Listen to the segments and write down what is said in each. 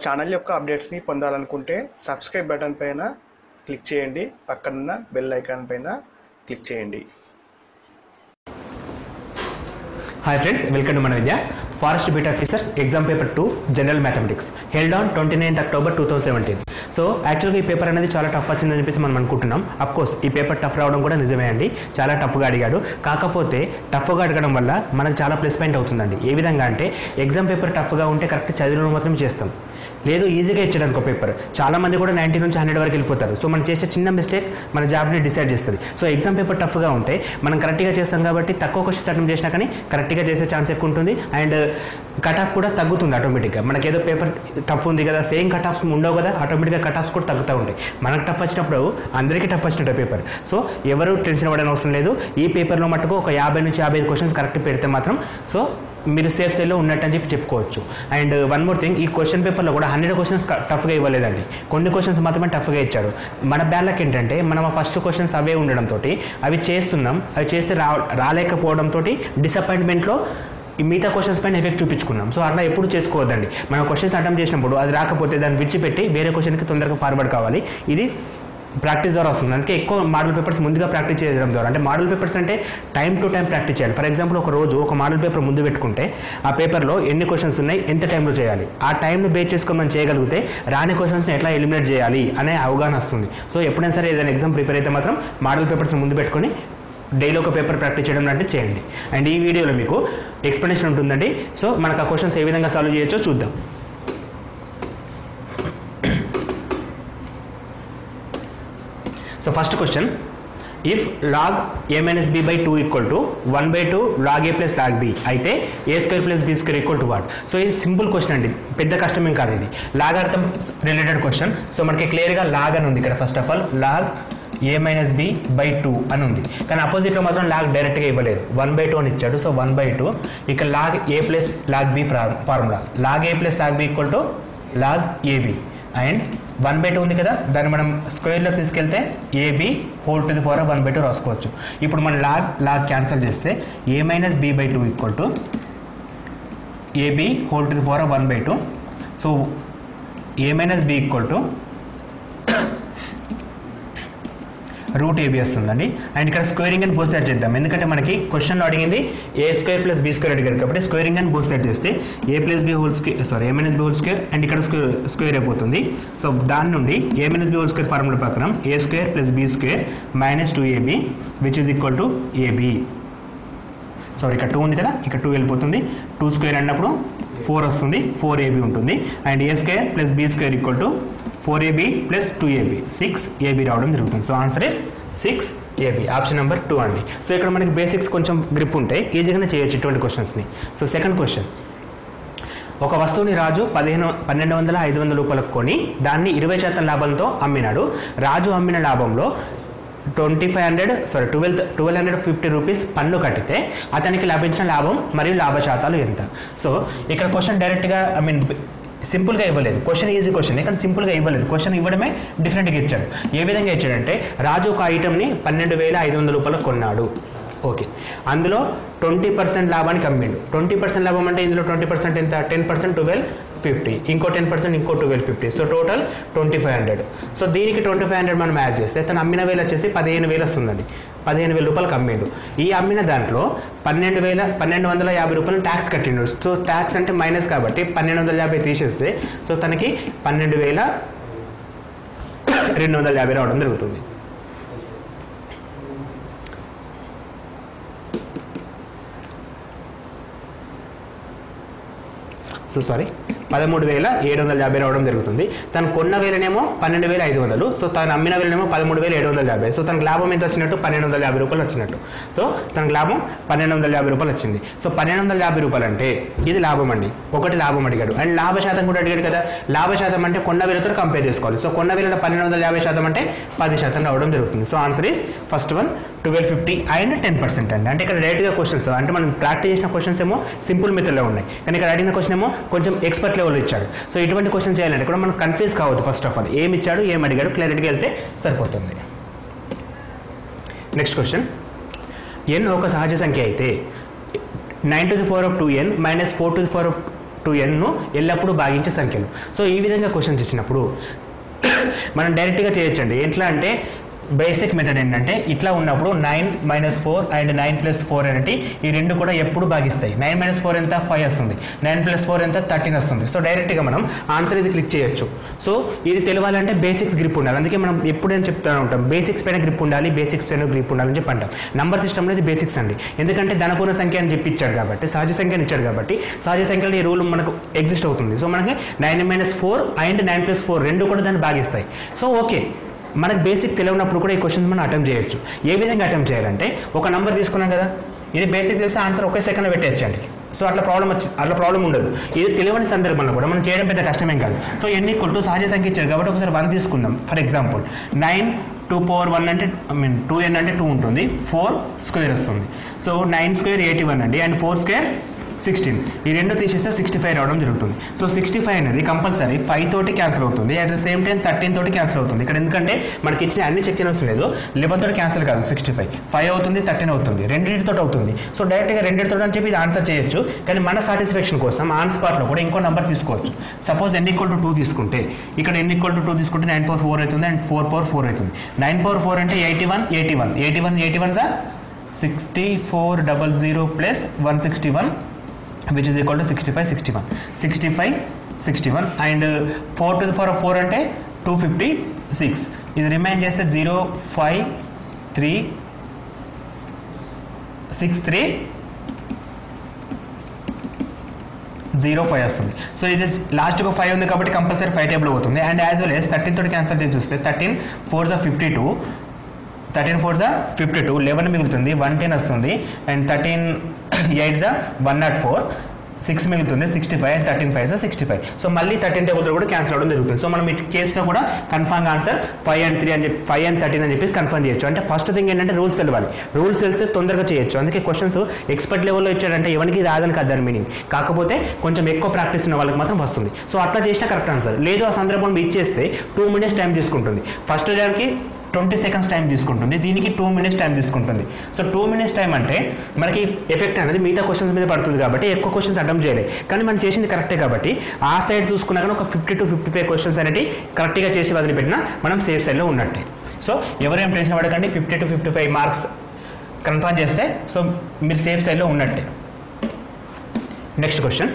Channel యొక్క అప్డేట్స్ని పొందాలనుకుంటే subscribe button పైన క్లిక్ చేయండి, పక్కనున్న బెల్ ఐకాన్ పైన క్లిక్ చేయండి. Hi friends, welcome to Mana Vidya. Forest beat officers exam paper 2 general mathematics held on 29th October 2017. So యాక్చువల్గా ఈ పేపర్ అనేది చాలా టఫ్ వచ్చిందని చెప్పేసి మనం అనుకుంటున్నాం. అఫ్కోర్స్ ఈ పేపర్ టఫ్ రావడం కూడా నిజమే అండి, చాలా టఫ్గా అడిగాడు. కాకపోతే టఫ్గా అడగడం వల్ల మనకు చాలా ప్లస్ పాయింట్ అవుతుందండి. ఏ విధంగా అంటే ఎగ్జామ్ పేపర్ టఫ్గా ఉంటే కరెక్ట్ చదివిన మాత్రం చేస్తాం, లేదు ఈజీగా ఇచ్చేయడానికి ఒక పేపర్. చాలామంది కూడా 90 నుంచి 100 వరకు వెళ్ళిపోతారు. సో మనం చేసే చిన్న మిస్టేక్ మన జాబ్ని డిసైడ్ చేస్తుంది. సో ఎగ్జామ్ పేపర్ టఫ్గా ఉంటే మనం కరెక్ట్గా చేస్తాం కాబట్టి తక్కువ క్వశ్చన్స్ అటెంప్ట్ చేసినా కానీ కరెక్ట్గా చేసే ఛాన్స్ ఎక్కువ ఉంటుంది. అండ్ కట్ ఆఫ్ కూడా తగ్గుతుంది ఆటోమేటిక్గా. మనకి ఏదో పేపర్ టఫ్ ఉంది కదా, సేమ్ కట్ ఆఫ్స్ ఉండవు కదా, ఆటోమేటిక్గా కట్ ఆఫ్స్ కూడా తగ్గుతూ ఉంటాయి. మనకు టఫ్ వచ్చినప్పుడు అందరికీ టఫ్ వచ్చినట్టు పేపర్. సో ఎవరు టెన్షన్ పడని అవసరం లేదు. ఈ పేపర్లో మటుకు ఒక 50 నుంచి 55 క్వశ్చన్స్ కరెక్ట్ పెడితే మాత్రం సో మీరు సేఫ్ సైడ్లో ఉన్నట్టు అని చెప్పి చెప్పుకోవచ్చు. అండ్ వన్ మోర్ థింగ్, ఈ క్వశ్చన్ పేపర్లో కూడా 100 క్వశ్చన్స్ టఫ్గా ఇవ్వలేదండి, కొన్ని క్వశ్చన్స్ మాత్రమే టఫ్గా ఇచ్చాడు. మన బ్యాలక్ ఏంటంటే మనం ఆ ఫస్ట్ క్వశ్చన్స్ అవే ఉండడంతో అవి చేస్తున్నాం, అవి చేస్తే రాలేకపోవడంతో డిసప్పాయింట్మెంట్లో ఈ మిగతా క్వశ్చన్స్ పైన ఎఫెక్ట్ చూపించుకున్నాం. సో అట్లా ఎప్పుడు చేసుకోవద్దండి. మనం క్వశ్చన్స్ అటెంప్ట్ చేసినప్పుడు అది రాకపోతే దాన్ని విడిచిపెట్టి వేరే క్వశ్చన్కి తొందరగా ఫార్వర్డ్ కావాలి. ఇది ప్రాక్టీస్ ద్వారా వస్తుంది. అందుకే ఎక్కువ మోడల్ పేపర్స్ ముందుగా ప్రాక్టీస్ చేయడం ద్వారా, అంటే మోడల్ పేపర్స్ అంటే టైం టు టైం ప్రాక్టీస్ చేయాలి. ఫర్ ఎగ్జాంపుల్ ఒక రోజు ఒక మోడల్ పేపర్ ముందు పెట్టుకుంటే ఆ పేపర్లో ఎన్ని క్వశ్చన్స్ ఉన్నాయి, ఎంత టైంలో చేయాలి, ఆ టైంను బేస్ చేసుకొని మనం చేయగలిగితే రాని క్వశ్చన్స్ని ఎట్లా ఎలిమినేట్ చేయాలి అనే అవగాహన వస్తుంది. సో ఎప్పుడైనా సరే ఏదైనా ఎగ్జామ్ ప్రిపేర్ అయితే మాత్రం మోడల్ పేపర్స్ ముందు పెట్టుకొని డైలీ ఒక పేపర్ ప్రాక్టీస్ చేయడం లాంటివి చేయండి. అండ్ ఈ వీడియోలో మీకు ఎక్స్ప్లెనేషన్ ఉంటుందండి. సో మనకు ఆ క్వశ్చన్స్ ఏ విధంగా సాల్వ్ చేయొచ్చో చూద్దాం. So first question, if log a minus b by 2 equal to 1/2 log a plus log b అయితే a square plus b square equal to what? So ఇది సింపుల్ క్వశ్చన్ అండి, పెద్ద కష్టం ఏం కాదు. ఇది లాగార్థం రిలేటెడ్ క్వశ్చన్. సో మనకి క్లియర్గా లాగ్ అని ఉంది ఇక్కడ. First of all log a minus b by 2 అని ఉంది, కానీ అపోజిట్లో మాత్రం లాగ్ డైరెక్ట్గా ఇవ్వలేదు, 1/2 అని ఇచ్చాడు. సో 1/2 ఇక log a plus log b formula, log a plus log b equal to log ab and 1/2 ఉంది కదా, దాన్ని మనం స్క్వేర్లో తీసుకెళ్తే a b whole to the power 1/2 రాసుకోవచ్చు. ఇప్పుడు మనం లాగ్ క్యాన్సిల్ చేస్తే a minus b by 2 equal to a b whole to the power 1/2. So a minus b equal to root a b వస్తుందండి. అండ్ ఇక్కడ స్క్వేరింగ్ అండ్ బోత్ సైడ్ చేద్దాం, ఎందుకంటే మనకి క్వశ్చన్లో అడిగింది a square plus b square అడిగారు కాబట్టి స్క్వేరింగ్ అండ్ బోత్ సైడ్ చేస్తే a plus b whole square, sorry a minus b whole square, and ఇక్కడ స్క్వేర్ అయిపోతుంది. సో దాని నుండి a minus b whole square formula ప్రకారం a square plus b square minus 2ab which is equal to ab. Sorry ఇక్కడ 2 ఉంది కదా, ఇక్కడ 2 వెళ్ళిపోతుంది, 2 స్క్వేర్ అన్నప్పుడు 4 వస్తుంది, 4ab ఉంటుంది. And a square plus b square equal to 4ab plus 2ab 6ab రావడం జరుగుతుంది. So answer is 6ab, option number 2 అండి. సో ఇక్కడ మనకి బేసిక్స్ కొంచెం గ్రిప్ ఉంటే ఈజీగానే చేయొచ్చు ఇటువంటి క్వశ్చన్స్ని. సో సెకండ్ క్వశ్చన్, ఒక వస్తువుని రాజు 1200-500 రూపాయలకు కొని దాన్ని 20% లాభంతో అమ్మినాడు. రాజు అమ్మిన లాభంలో 1250 రూపీస్ పన్ను కట్టితే అతనికి లభించిన లాభం మరియు లాభ శాతాలు ఎంత? సో ఇక్కడ క్వశ్చన్ డైరెక్ట్గా సింపుల్గా ఇవ్వలేదు, క్వశ్చన్ ఈజీ క్వశ్చన్ కానీ సింపుల్గా ఇవ్వలేదు, క్వశ్చన్ ఇవ్వడమే డిఫరెంట్గా ఇచ్చాడు. ఏ విధంగా ఇచ్చాడంటే రాజు ఒక ఐటమ్ని 12,500 రూపాయలకు కొన్నాడు. ఓకే, అందులో 20% లాభానికి అమ్మిండు. 20% లాభం అంటే ఇందులో 20% ఎంత? 10% 1250, ఇంకో 10% ఇంకో 1250. So total 2500. సో దీనికి 2500 మనం యాడ్ చేస్తే తను అమ్మిన వేలు వచ్చేసి 15,000 వస్తుందండి. 15,000 రూపాయలకు అమ్మిండు. ఈ అమ్మిన దాంట్లో 1250 రూపాయలు ట్యాక్స్ కట్టిండు. సో ట్యాక్స్ అంటే మైనస్ కాబట్టి 1250 తీసేస్తే సో తనకి 12,250 రావడం జరుగుతుంది. సో సారీ 13,750 రావడం జరుగుతుంది. తను కొన్న వేలనేమో 12,500, సో తను అమ్మిన వేలనేమో 13,750. సో తనకు లాభం ఎంత వచ్చినట్టు? 1,250 రూపాయలు వచ్చినట్టు. సో తనకు లాభం 1,250 రూపాయలు వచ్చింది. సో 1,250 రూపాయలు అంటే ఇది లాభం అండి, ఒకటి లాభం అడిగాడు. అండ్ లాభ శాతం కూడా అడిగాడు కదా, లాభ శాతం అంటే కొన్న వేలతో కంపేర్ చేసుకోవాలి. సో కొన్న వేలలో 1,250% అంటే 10% రావడం జరుగుతుంది. So answer is first one 1250 and 10% అండి. అంటే ఇక్కడ డైరెక్ట్గా క్వశ్చన్స్, అంటే మనం ప్రాక్టీస్ చేసిన క్వశ్చన్స్ ఏమో సింపుల్ మెథడ్లో ఉన్నాయి, కానీ ఇక్కడ అడిగిన క్వశ్చన్ ఏమో కొంచెం ఎక్స్పర్ట్ లెవెల్లో ఇచ్చాడు. సో ఇటువంటి క్వశ్చన్ చేయాలంటే కూడా మనం కన్ఫ్యూజ్ కావద్దు. ఫస్ట్ ఆఫ్ ఆల్ ఏమి ఇచ్చాడు, ఏం అడిగాడు, క్లారిటీగా వెళ్తే సరిపోతుంది. నెక్స్ట్ క్వశ్చన్, n ఒక సహజ సంఖ్య అయితే 9 to the power of 2n minus 4 to the power of 2n ఎల్లప్పుడూ భాగించే సంఖ్యలు. సో ఈ విధంగా క్వశ్చన్స్ ఇచ్చినప్పుడు మనం డైరెక్ట్గా చేయొచ్చండి. ఎట్లా అంటే బేసిక్ మెథడ్ ఏంటంటే ఇట్లా ఉన్నప్పుడు 9 - 4 అండ్ 9 + 4 అనేది ఈ రెండు కూడా ఎప్పుడు భాగిస్తాయి. 9 - 4 ఎంత 5 వస్తుంది, 9 + 4 ఎంత 13 వస్తుంది. సో డైరెక్ట్గా మనం ఆన్సర్ ఇది క్లిక్ చేయొచ్చు. సో ఇది తెలియాలంటే బేసిక్స్ గ్రిప్ ఉండాలి. అందుకే మనం ఎప్పుడైనా చెప్తూ ఉంటాం బేసిక్స్ పైన గ్రిప్ ఉండాలి, బేసిక్స్ పైన గ్రిప్ ఉండాలని చెప్పి అంటాం. నంబర్ సిస్టమ్ అనేది బేసిక్స్ అండి. ఎందుకంటే ధనపూర్ణ సంఖ్య అని చెప్పి ఇచ్చాడు కాబట్టి, సహజ సంఖ్యని ఇచ్చాడు కాబట్టి సహజ సంఖ్యలో ఈ రూల్ మనకు ఎగ్జిస్ట్ అవుతుంది. సో మనకి 9 - 4 అండ్ 9 + 4 రెండు కూడా దాన్ని భాగిస్తాయి. సో ఓకే, మనకు బేసిక్ తెలియనప్పుడు కూడా ఈ క్వశ్చన్స్ మనం అటెంప్ట్ చేయొచ్చు. ఏ విధంగా అటెంప్ట్ చేయాలంటే ఒక నెంబర్ తీసుకున్నాం కదా, ఇది బేసిక్ తెలిస్తే ఆన్సర్ ఒకే సెకండ్లో పెట్టేయచ్చండి. సో అట్లా ప్రాబ్లం ఉండదు. ఇది తెలియని సందర్భంలో కూడా మనం చేయడం పెద్ద కష్టమేం కాదు. సో n = సహజ సంఖ్య ఇచ్చారు కాబట్టి ఒకసారి 1 తీసుకుందాం. ఫర్ ఎగ్జాంపుల్ 9 2 అంటే 2n అంటే 2 ఉంటుంది, 4² వస్తుంది. సో 9² 81 అండి, అండ్ 4² 16. ఈ రెండు తీసేస్తే 65 రావడం జరుగుతుంది. సో 65 అనేది కంపల్సరీ 5 తోటి క్యాన్సిల్ అవుతుంది, అట్ ద సేమ్ టైం 13 తోటి క్యాన్సిల్ అవుతుంది. ఇక్కడ ఎందుకంటే మనకి ఇచ్చిన అన్ని చెక్ చేయడం లేదు, 11 తోటి క్యాన్సిల్ కాదు, 65 5 అవుతుంది, 13 అవుతుంది, రెండింటితో అవుతుంది. సో డైరెక్ట్గా రెండింటితో అని చెప్పి ఇది ఆన్సర్ చేయొచ్చు. కానీ మన సాటిస్ఫాక్షన్ కోసం ఆన్ స్పాట్లో కూడా ఇంకో నెంబర్ తీసుకోవచ్చు. సపోజ్ n = 2 తీసుకుంటే ఇక్కడ n = 2 తీసుకుంటే 9/4 అవుతుంది అండ్ 4/4 అవుతుంది. 9/4 అంటే 81 sir 6400 plus 161 which is equal to 65 and 4 to the power of 4 అంటే 256. ఇది రిమైండ్ చేస్తే 0536305 వస్తుంది. సో ఇది లాస్ట్గా 5 ఉంది కాబట్టి కంపల్సరీ 5 టేబుల్ అవుతుంది. అండ్ యాజ్ వెల్ ఎస్ 13 తోటి క్యాన్సల్ చేసి చూస్తే 13 4s 52, 13 4s 52, 11 మిగులుతుంది, 110 వస్తుంది, అండ్ 13 8s 104, 6 మిగులుతుంది, 65 అండ్ 13 5s 65. సో మళ్ళీ 13 టేబుల్తో కూడా క్యాన్సిల్ అవ్వడం జరుగుతుంది. సో మనం ఈ కేసులో కూడా కన్ఫర్మ్ ఆన్సర్ 5 and 3 అని చెప్పి 5 and 13 అని చెప్పి కన్ఫర్మ్ చేయొచ్చు. అంటే ఫస్ట్ థింగ్ ఏంటంటే రూల్స్ తెలవాలి. రూల్స్ తెలిస్తే తొందరగా చేయొచ్చు. అందుకే క్వశ్చన్స్ ఎక్స్పర్ట్ లెవెల్లో ఇచ్చాడంటే ఎవరికి రాదని కాదు దాని మీనింగ్. కాకపోతే కొంచెం ఎక్కువ ప్రాక్టీస్ ఉన్న వాళ్ళకి మాత్రం వస్తుంది. సో అట్లా చేసినా కరెక్ట్ ఆన్సర్. లేదు ఆ సందర్భంలో ఇచ్చేస్తే 2 minutes టైం తీసుకుంటుంది. ఫస్ట్ దానికి 20 seconds టైం తీసుకుంటుంది, దీనికి 2 minutes టైం తీసుకుంటుంది. సో 2 minutes టైం అంటే మనకి ఎఫెక్ట్ అనేది మిగతా క్వశ్చన్స్ మీద పడుతుంది కాబట్టి ఎక్కువ క్వశ్చన్స్ అటెంప్ట్ చేయలేదు. కానీ మనం చేసింది కరెక్టే కాబట్టి ఆ సైడ్ చూసుకున్నా కానీ ఒక 50 to 55 క్వశ్చన్స్ అనేది కరెక్ట్గా చేసి వదిలిపెట్టినా మనం సేఫ్ సైడ్లో ఉన్నట్టే. సో ఎవరేం టెన్షన్ పడకండి, 50 to 55 మార్క్స్ కన్ఫర్మ్ చేస్తే సో మీరు సేఫ్ సైడ్లో ఉన్నట్టే. Next question,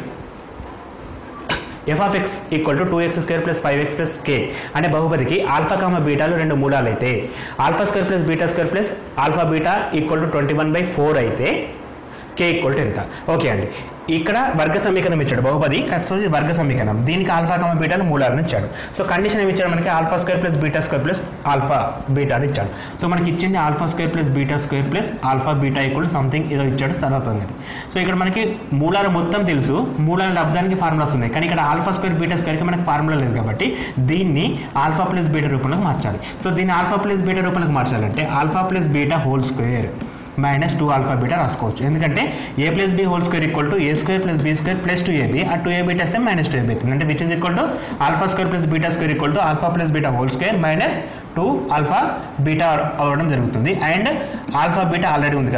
f of x equal to 2x² plus 5x plus k అనే బహుపదికి ఆల్ఫా కామ బీటాలు రెండు మూలాలు అయితే α² plus β² plus alpha beta equal to 21/4 అయితే k ఈక్వల్ టు ఎంత? ఓకే అండి, ఇక్కడ వర్గ సమీకరణం ఇచ్చాడు బహుపది, సో ఇది వర్గ సమీకరణం, దీనికి ఆల్ఫా కామ బీటాలు మూలాలను ఇచ్చాడు. సో కండిషన్ ఏమి ఇచ్చాడు మనకి α² plus β² plus ఆల్ఫా బీటా అని ఇచ్చాడు. సో మనకి ఇచ్చింది α² plus β² plus alpha beta equal something ఏదో ఇచ్చాడు సరళంగా. సో ఇక్కడ మనకి మూలాలు మొత్తం తెలుసు, మూలాలు లబ్ధానికి ఫార్ములాస్ ఉన్నాయి, కానీ ఇక్కడ α² β²కి మనకి ఫార్ములా లేదు కాబట్టి దీన్ని ఆల్ఫా ప్లస్ బీటా రూపంలోకి మార్చాలి. సో దీన్ని ఆల్ఫా ప్లస్ బీటా రూపంలోకి మార్చాలంటే α plus β² మైనస్ 2α బీటా రాసుకోవచ్చు. ఎందుకంటే a plus b whole square equal to a² plus b² plus 2ab, ఆ 2ab వస్తే మైనస్ 2ab అవుతుంది. అంటే which is equal to α² plus β² equal to alpha plus beta whole square minus 2α beta అవ్వడం జరుగుతుంది. And alpha beta already ఉంది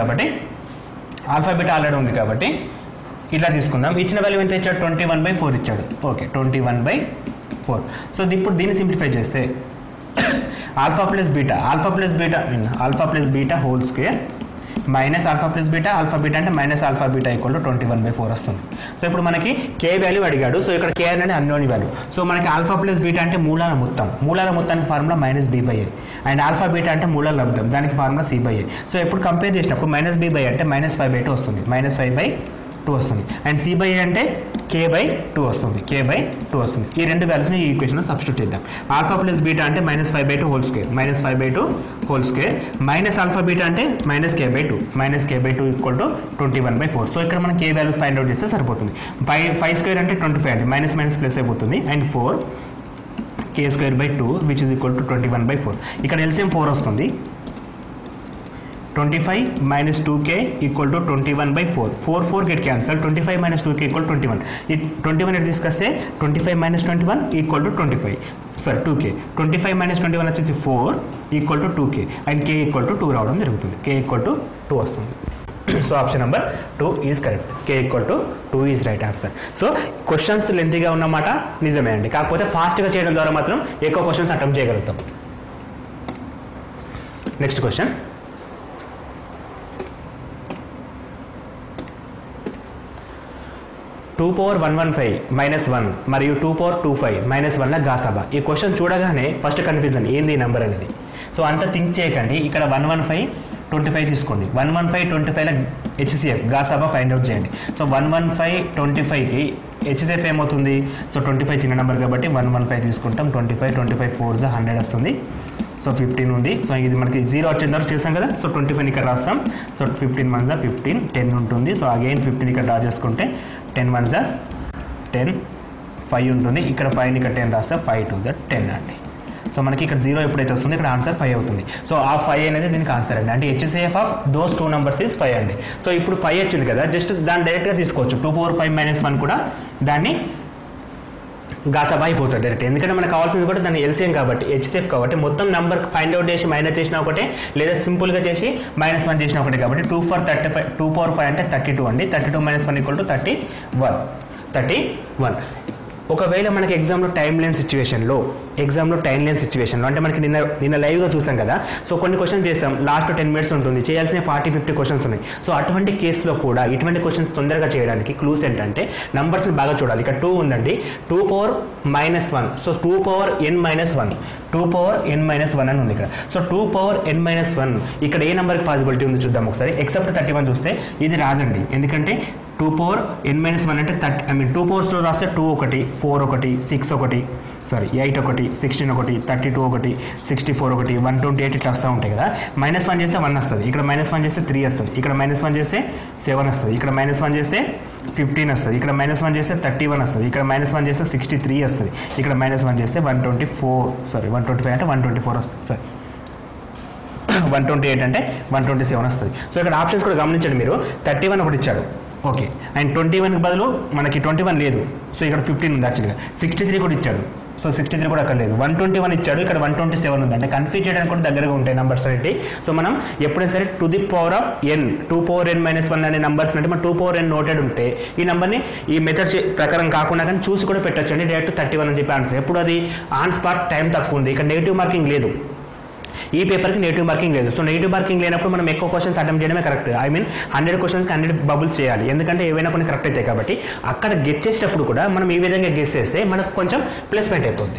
కాబట్టి ఇట్లా తీసుకుందాం. ఇచ్చిన వాల్యూ ఎంత ఇచ్చాడు? 21/4 ఇచ్చాడు. ఓకే, 21/4. సో ఇప్పుడు దీన్ని సింప్లిఫై చేస్తే alpha plus beta whole square minus alpha beta అంటే minus alpha beta equal to 21/4 వస్తుంది. సో ఇప్పుడు మనకి కే వాల్యూ అడిగాడు. సో ఇక్కడ కే అనేది అన్నోని వాల్యూ. సో మనకి ఆల్ఫా ప్లస్ బీటా అంటే మూలాల మొత్తానికి formula -b/a, and alpha beta అంటే మూలాల లబ్ధం, దానికి ఫార్ములా c/a. సో ఇప్పుడు కంపేర్ చేసినప్పుడు -b/a అంటే -5/2 వస్తుంది, -5/2 వస్తుంది, అండ్ c/a అంటే k/2 వస్తుంది, ఈ రెండు వాల్యూస్ని ఈ ఈక్వేషన్లో సబ్స్టిట్యూట్ చేద్దాం. ఆల్ఫా ప్లస్ బీటా అంటే -5/2 whole square, minus alpha beta అంటే -k/2 ఈక్వల్ టు 21/4. సో ఇక్కడ మనం k వాల్యూ ఫైండ్ అవుట్ చేస్తే సరిపోతుంది. 5² అంటే 25 అంటే మైనస్ ప్లస్ అయిపోతుంది, and 4 k²/2 which is equal to 21/4. ఇక్కడ ఎల్సిఎం 4 వస్తుంది. 25 minus 2k equal to 21/4. 4 get cancelled. 25 minus 2k equal to 21. 21 తీసుకొస్తే 25 minus 21 equal to 25. Sorry, 2k. 25 minus 21 వచ్చేసి 4 equal to 2k. And k equal to 2 రావడం జరుగుతుంది. k equal to 2 వస్తుంది. So option number 2 is correct. K equal to 2 is right answer. So questions లెంతీగా ఉన్నమాట నిజమే అండి, కాకపోతే ఫాస్ట్గా చేయడం ద్వారా మాత్రం ఎక్కువ క్వశ్చన్స్ అటెంప్ట్ చేయగలుగుతాం. నెక్స్ట్ క్వశ్చన్, 2 power 115 -1 మరియు 2 power 25 -1ల గాసాబా. ఈ క్వశ్చన్ చూడగానే ఫస్ట్ కన్ఫ్యూజన్ ఏంది ఈ నెంబర్ అనేది. సో అంత థింక్ చేయకండి, ఇక్కడ 115 25 తీసుకోండి. 115 25ల HCF గాసాబా ఫైండ్ అవుట్ చేయండి. సో 115 25కి HCF ఏమవుతుంది? సో 25 చిన్న నెంబర్ కాబట్టి 115 తీసుకుంటాం. 25 4 100 వస్తుంది. సో 15 ఉంది. సో ఇది మనకి 0 వచ్చేంత వరకు చేసాం కదా. సో 25 ఇక్కడ రాస్తాం. సో 15 1 15 10 ఉంటుంది. సో అగైన్ 15 ఇక్కడ డ్రా చేసుకుంటే 10 1 10 5 ఉంటుంది. ఇక్కడ 5 ఇక్కడ 10 రాస్తా. 5 2 10 అండి. సో మనకి ఇక్కడ 0 ఎప్పుడైతే వస్తుంది ఇక్కడ ఆన్సర్ 5 అవుతుంది. సో ఆ 5 అనేది దీనికి ఆన్సర్ అండి. అంటే HCF of those 2 numbers is 5 అండి. సో ఇప్పుడు 5 వచ్చింది కదా, జస్ట్ దాన్ని డైరెక్ట్గా తీసుకోవచ్చు. 2 power 5 -1 కూడా దాన్ని గాసాబా అయిపోతుంది డైరెక్ట్. ఎందుకంటే మనకు కావాల్సింది కూడా దాన్ని LCM కాబట్టి HCF కాబట్టి మొత్తం నెంబర్ ఫైండ్ అవుట్ చేసి మైనస్ చేసిన ఒకటే, లేదా సింపుల్గా చేసి -1 చేసిన ఒకటే కాబట్టి 2 power 5 అంటే 32 అండి. 32 - 1 = 31. ఒకవేళ మనకి ఎగ్జామ్లో టైం లేని సిచ్యువేషన్లో అంటే మనకి నిన్న లైవ్గా చూసాం కదా. సో కొన్ని క్వశ్చన్ చేస్తాం, లాస్ట్ 10 minutes ఉంటుంది, చేయాల్సిన 40-50 క్వశ్చన్స్ ఉన్నాయి. సో అటువంటి కేసులో కూడా ఇటువంటి క్వశ్చన్స్ తొందరగా చేయడానికి క్లూస్ ఏంటంటే నంబర్స్ని బాగా చూడాలి. ఇక్కడ 2 ఉందండి, 2 power -1. సో 2 power n -1 అని ఉంది ఇక్కడ. సో 2 power n -1 ఇక్కడ ఏ నెంబర్కి పాసిబిలిటీ ఉంది చూద్దాం ఒకసారి. ఎక్సెప్ట్ 31 చూస్తే ఇది రాదండి, ఎందుకంటే 2 power n -1 అంటే 2 powers రాస్తే 2 1 4 1 6 1 8 1 16 1 32 1 64 1 128 ఇట్లా వస్తూ ఉంటాయి కదా. -1 చేస్తే 1 వస్తుంది, ఇక్కడ -1 చేస్తే 3 వస్తుంది, ఇక్కడ -1 చేస్తే 7 వస్తుంది, ఇక్కడ -1 చేస్తే 15 వస్తుంది, ఇక్కడ -1 చేస్తే 31 వస్తుంది, ఇక్కడ -1 చేస్తే 63 వస్తుంది, ఇక్కడ -1 చేస్తే 125 అంటే 124 వస్తుంది. 128 అంటే 127 వస్తుంది. సో ఇక్కడ ఆప్షన్స్ కూడా గమనించండి మీరు. 31 ఒకటి ఇచ్చాడు, ఓకే, అండ్ 21కి బదులు మనకి 21 లేదు. సో ఇక్కడ 15 ఉంది యాక్చువల్గా. 63 కూడా ఇచ్చాడు, సో 63 కూడా అక్కడ లేదు. 121 ఇచ్చాడు, ఇక్కడ 127 ఉంది. అంటే కన్ఫ్యూజ్ చేయడానికి కూడా దగ్గరగా ఉంటాయి నెంబర్స్ అనేవి. సో మనం ఎప్పుడైనా సరే to the power of n 2 power n -1 అనే నెంబర్స్ అంటే మనం 2 power n నోటెడ్ ఉంటే ఈ నెంబర్ని ఈ మెథడ్ ప్రకారం కాకుండా కానీ చూసి కూడా పెట్టచ్చు అండి. డైరెక్ట్ 31 అని చెప్పి ఆన్సర్. ఎప్పుడు అది ఆన్ స్పాట్ టైం తక్కువ ఉంది, ఇక్కడ నెగిటివ్ మార్కింగ్ లేదు, ఈ పేపర్కి నెగిటివ్ మార్కింగ్ లేదు. సో నెగిటివ్ మార్కింగ్ లేనప్పుడు మనం ఎక్కువ క్వశ్చన్స్ అటెంప్ట్ చేయడమే కరెక్ట్. 100 క్వశ్చన్స్కి 100 బబుల్స్ చేయాలి, ఎందుకంటే ఏవైనా కొన్ని కరెక్ట్ అవుతాయి కాబట్టి. అక్కడ గెస్ చేసేటప్పుడు కూడా మనం ఈ విధంగా గెస్ చేస్తే మనకు కొంచెం ప్లేస్మెంట్ అయిపోద్ది.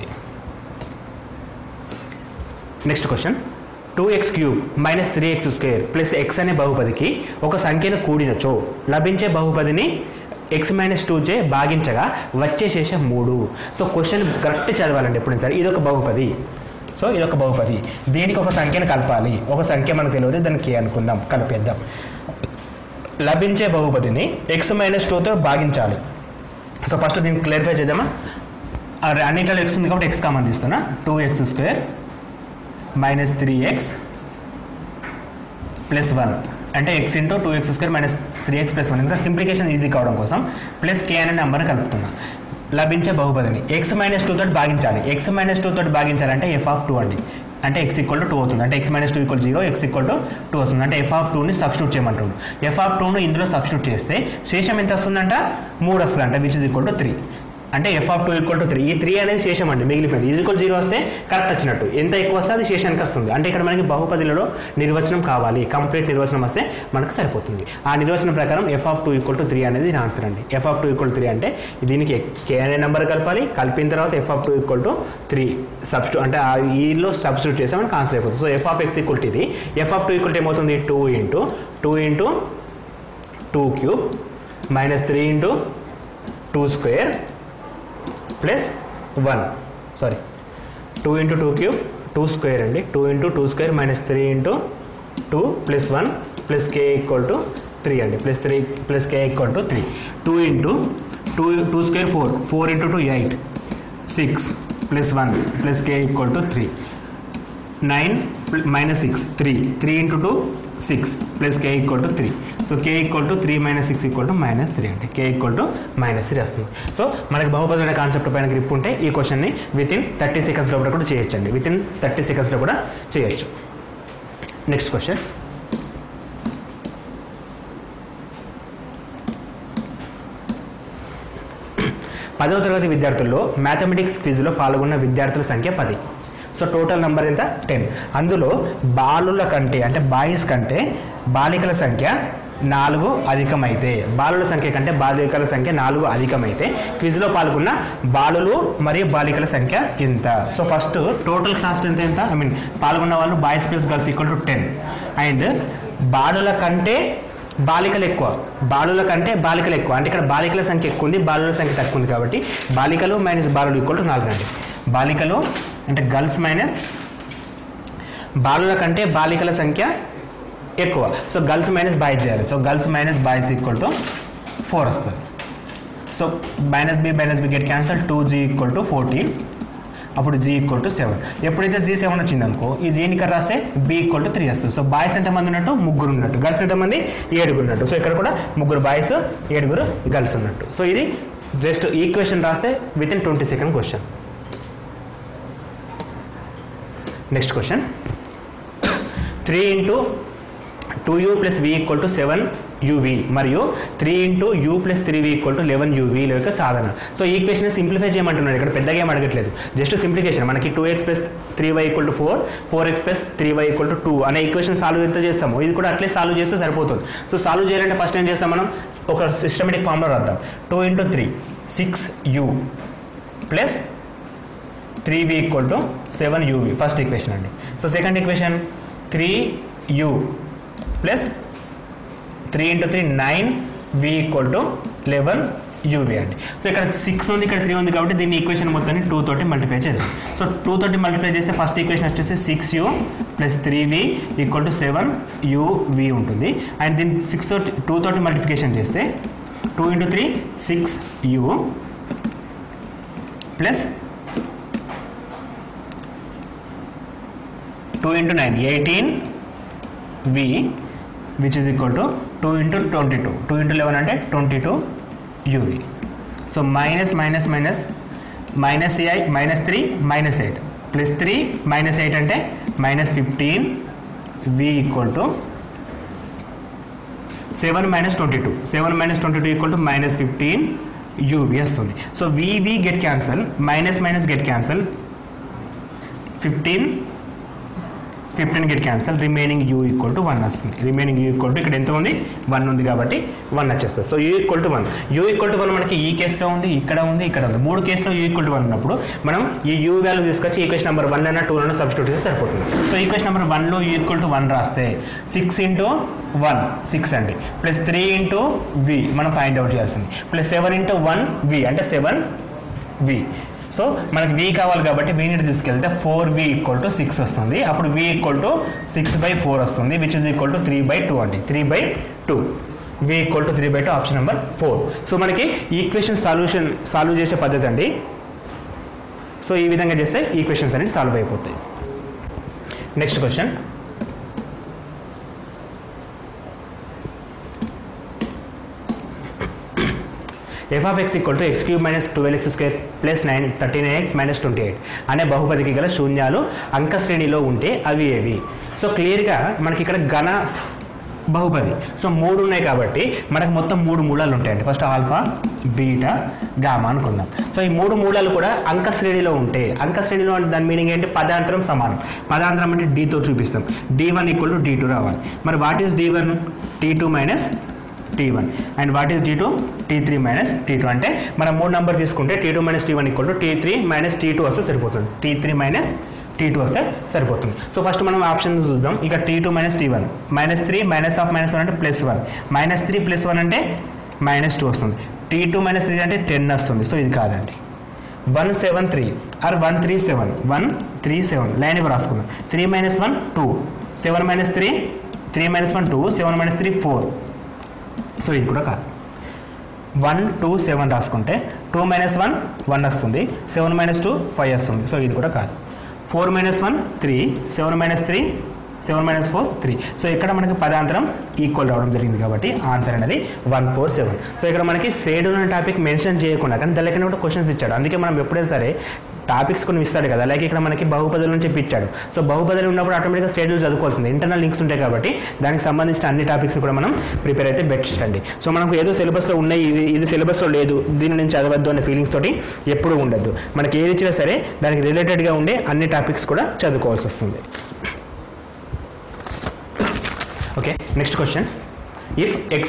Next question, 2x³ -3x² + x అనే బహుపదికి ఒక సంఖ్యను కూడినచో లభించే బహుపదిని x - 2 చే భాగించగా వచ్చే శేషం 3. సో క్వశ్చన్ కరెక్ట్ చదవాలండి ఎప్పుడైనా సరే. ఇదొక బహుపది, సో ఇదొక బహుపది, దీనికి ఒక సంఖ్యను కలపాలి. ఒక సంఖ్య మనకు తెలియదు, దానికి K అనుకుందాం, కలిపేద్దాం. లభించే బహుపదిని x - 2తో భాగించాలి. సో ఫస్ట్ దీన్ని క్లారిఫై చేద్దామా. అన్నింటిలో x ఉంది కాబట్టి x కామన్ తీస్తున్నా. 2x² - 3x + 1 అంటే x × 2x² - 3x + 1. ఇంకా సింప్లికేషన్ ఈజీ కావడం కోసం +k అనే నెంబర్ని కలుపుతున్నా. లభించే బహుపదిని x - 2 తోటి భాగించాలి. x - 2 తోటి భాగించాలంటే f(2) అండి. అంటే x = 2 అవుతుంది. అంటే x - 2 = 0, x = 2 వస్తుంది. అంటే f(2)ని సబ్స్టిట్యూట్ చేయమంటుండు. f(2)ను ఇందులో సబ్స్టిట్యూట్ చేస్తే శేషం ఎంత వస్తుందంట? 3 వస్తుందంట, విచ్ ఇస్ ఈక్వల్ టు 3. అంటే f(2) = 3. ఈ 3 అనేది శేషం అండి, మిగిలిపోయింది. ఇది = 0 వస్తే కరెక్ట్ వచ్చినట్టు. ఎంత ఎక్కువ వస్తే అది శేషానికి వస్తుంది. అంటే ఇక్కడ మనకి బహుపదిలలో నిర్వచనం కావాలి, కంప్లీట్ నిర్వచనం వస్తే మనకు సరిపోతుంది. ఆ నిర్వచనం ప్రకారం f(2) = 3 అనేది ఆన్సర్ అండి. f(2) = 3 అంటే దీనికి k అనే నెంబర్ కలపాలి. కలిపిన తర్వాత f(2) = 3 సబ్స్టిట్యూట్ అంటే ఆ ఈలో సబ్స్టిట్యూట్ చేస్తే మనకు ఆన్సర్ అయిపోతుంది. సో f(x) = ఇది. f(2) = ఏమవుతుంది? 2 × 2³ - 3 × 2² + 1 2 × 2³ 2² అండి. 2 × 2² - 3 × 2 + 1 + k = 3 అండి. +3 + k = 3. 2 × 2² 4 4 × 2 8 6 + 1 + k = 3 9 - 6 3 3 × 2 6 + k = 3. So k = 3 - 6 = -3 అంటే k = -3 వస్తుంది. సో మనకి బహుపది అనే కాన్సెప్ట్ పైన గ్రిప్ ఉంటే ఈ క్వశ్చన్ని వితిన్ 30 seconds లోపల కూడా చేయొచ్చండి. వితిన్ 30 seconds లో కూడా చేయొచ్చు. నెక్స్ట్ క్వశ్చన్, 10వ తరగతి విద్యార్థుల్లో మ్యాథమెటిక్స్ క్విజ్లో పాల్గొన్న విద్యార్థుల సంఖ్య 10. సో టోటల్ నెంబర్ ఎంత 10. అందులో బాలుల కంటే అంటే బాయ్స్ కంటే బాలికల సంఖ్య 4 అధికమైతే, బాలుల సంఖ్య కంటే బాలికల సంఖ్య 4 అధికమైతే క్విజ్లో పాల్గొన్న బాలులు మరియు బాలికల సంఖ్య ఎంత. సో ఫస్ట్ టోటల్ క్లాస్ ఎంత పాల్గొన్న వాళ్ళు boys plus girls equal to 10. And బాలుల కంటే బాలికలు ఎక్కువ, బాలుల కంటే బాలికలు ఎక్కువ అంటే ఇక్కడ బాలికల సంఖ్య ఎక్కువ ఉంది, బాలుల సంఖ్య తక్కువ ఉంది కాబట్టి బాలికలు మైనస్ బాలులు ఈక్వల్ టు 4 అండి. బాలికలు అంటే గర్ల్స్ మైనస్ బాలుల కంటే బాలికల సంఖ్య ఎక్కువ. సో గర్ల్స్ మైనస్ బాయ్స్ చేయాలి. So girls minus boys equal to 4 వస్తుంది. So minus b get cancel 2g equal to 14. అప్పుడు g ఈక్వల్ టు 7. ఎప్పుడైతే g 7 వచ్చింది అనుకో ఈ g ఇక్కడ రాస్తే b ఈక్వల్ టు 3 వస్తుంది. సో బాయ్స్ ఎంతమంది ఉన్నట్టు 3 ఉన్నట్టు, గర్ల్స్ ఎంతమంది 7 ఉన్నట్టు. సో ఇక్కడ కూడా 3 బాయ్స్ 7 గర్ల్స్ ఉన్నట్టు. సో ఇది జస్ట్ ఈక్వేషన్ రాస్తే within 20 second question. Next question 3 into 2u plus v equal to 7uv మరియు 3 into u plus 3v equal to 11uv యొక్క సాధన. సో ఈ ఈక్వేషన్ సింప్లిఫై చేయమంటున్నాడు. ఇక్కడ పెద్దగా ఏం అడగట్లేదు, జస్ట్ సింప్లిఫికేషన్. మనకి 2x plus 3y equal to 4, 4x plus 3y equal to 2 అనే ఈక్వేషన్ సాల్వ్ ఎంత చేస్తాము ఇది కూడా అట్లే సాల్వ్ చేస్తే సరిపోతుంది. సో సాల్వ్ చేయాలంటే ఫస్ట్ ఏం చేస్తాం మనం ఒక సిస్టమేటిక్ ఫార్ములా రాద్దాం. 2 into 3 6u plus 3v equal to 7uv first equation అండి. So second equation 3u plus 3 into 3 9v equal to 11uv అండి. సో ఇక్కడ 6 ఉంది, ఇక్కడ 3 ఉంది కాబట్టి దీన్ని ఈక్వేషన్ మొత్తాన్ని 2 తోటి మల్టిప్లై చేద్దాం. సో 2 తోటి మల్టిప్లై చేస్తే ఫస్ట్ ఈక్వేషన్ వచ్చేసి 6u plus 3v equal to 7uv ఉంటుంది. అండ్ దీన్ని 2 తోటి మల్టిప్లికేషన్ చేస్తే 2 into 3 6u plus 2 into 9 18v which is equal to 2 into 22. 2 into 11 అంటే 22uv. So minus minus minus minus minus 3 minus 8 plus 3 minus 8 అంటే minus 15v equal to 7 minus 22. 7 minus 22 equal to minus 15uv వస్తుంది. So vv get cancel, minus minus get cancel, 15 get cancel, remaining u equal to 1 వస్తుంది. Remaining u equal to ఇక్కడ ఎంత ఉంది 1 ఉంది కాబట్టి 1 వచ్చేస్తుంది. So u equal to 1. u equal to 1 మనకి ఈ కేసులో ఉంది, ఇక్కడ ఉంది, ఇక్కడ ఉంది. 3 కేసులో u ఈక్వల్ టు 1 ఉన్నప్పుడు మనం ఈ u వాల్యూ తీసుకొచ్చి ఈక్వేషన్ నెంబర్ 1 అయినా 2 అయినా సబ్స్టిట్యూట్ చేస్తే సరిపోతుంది. సో ఈక్వేషన్ నెంబర్ 1లో u ఈక్వల్ టు 1 రాస్తే 6 into 1 6 అండి, ప్లస్ 3 into v మనం ఫైండ్ అవుట్ చేయాల్సింది, ప్లస్ 7 into 1v అంటే 7v. సో మనకి v కావాలి కాబట్టి v ని తీసుకెళ్తే 4v ఈక్వల్ టు 6 వస్తుంది. అప్పుడు v ఈక్వల్ టు 6/4 వస్తుంది విచ్ ఇస్ ఈక్వల్ టు 3/2 అండి. 3/2 v equal to 3/2 option number 4. So మనకి ఈక్వేషన్ సాల్వ్ చేసే పద్ధతి అండి. సో ఈ విధంగా చేస్తే ఈక్వేషన్స్ అనేది సాల్వ్ అయిపోతాయి. Next question f of x equal to x cube minus 12x square plus 13x minus 28 అనే బహుపదికి గల శూన్యాలు అంక శ్రేణిలో ఉంటే అవి ఏవి. సో క్లియర్గా మనకి ఇక్కడ ఘన బహుపది. సో 3 ఉన్నాయి కాబట్టి మనకు మొత్తం 3 మూలాలు ఉంటాయండి. ఫస్ట్ ఆల్ఫా బీటా గామా అనుకుందాం. సో ఈ 3 మూలాలు కూడా అంక శ్రేణిలో ఉంటే, అంక శ్రేణిలో అంటే దాని మీనింగ్ ఏంటి, పదాంతరం సమానం. పదాంతరం అంటే d తో చూపిస్తాం. d1 ఈక్వల్ టు d2 రావాలి. మరి what is d1 t2 minus t1 and what is d2 t3 minus t2 అంటే మనం 3 నెంబర్ తీసుకుంటే t2 minus t1 equal to t3 minus t2 వస్తే సరిపోతుంది. t3 మైనస్ t2 వస్తే సరిపోతుంది. సో ఫస్ట్ మనం ఆప్షన్ చూద్దాం. ఇక t2 minus t1 minus 3 minus of minus 1 అంటే ప్లస్ 1, మైనస్ 3 ప్లస్ 1 అంటే మైనస్ 2 వస్తుంది. t2 మైనస్ 3 అంటే 10 వస్తుంది. సో ఇది కాదండి. 173 ఆర్ 137 137 లైన్ ఇవ్వ రాసుకుందాం. 3 minus 1 2, 7 minus 3 3 minus 1 2, 7 minus 3 4. So ఇది కూడా కాదు. 1 2 7 రాసుకుంటే 2 మైనస్ 1 1 వస్తుంది, 7 మైనస్ 2 5 వస్తుంది. సో ఇది కూడా కాదు. 4 మైనస్ 1 3, 7 మైనస్ 3 7 - 4 3. సో ఇక్కడ మనకి పదాంతరం ఈక్వల్ రావడం జరిగింది కాబట్టి ఆన్సర్ అనేది 147. సో ఇక్కడ మనకి షెడ్యూల్ అనే టాపిక్ మెన్షన్ చేయకుండా కానీ దాని కూడా క్వశ్చన్స్ ఇచ్చాడు. అందుకే మనం ఎప్పుడైనా సరే టాపిక్స్ కొన్ని ఇస్తాడు కదా, లైక్ ఇక్కడ మనకి బహుపదుల నుంచి ఇచ్చాడు. సో బహుపదులు ఉన్నప్పుడు ఆటోమేటిక్గా షెడ్యూల్ చదువుకోవాల్సింది, ఇంటర్నల్ లింక్స్ ఉంటాయి కాబట్టి దానికి సంబంధించిన అన్ని టాపిక్స్ కూడా మనం ప్రిపేర్ అయితే బెస్ట్ అండి. సో మనకు ఏదో సిలబస్లో ఉన్నాయి, ఇది సిలబస్లో లేదు, దీని నుంచి చదవద్దు అనే ఫీలింగ్స్ తోటి ఎప్పుడూ ఉండద్దు. మనకి ఏది ఇచ్చినా సరే దానికి రిలేటెడ్గా ఉండే అన్ని టాపిక్స్ కూడా చదువుకోవాల్సి వస్తుంది. Okay, next question. If x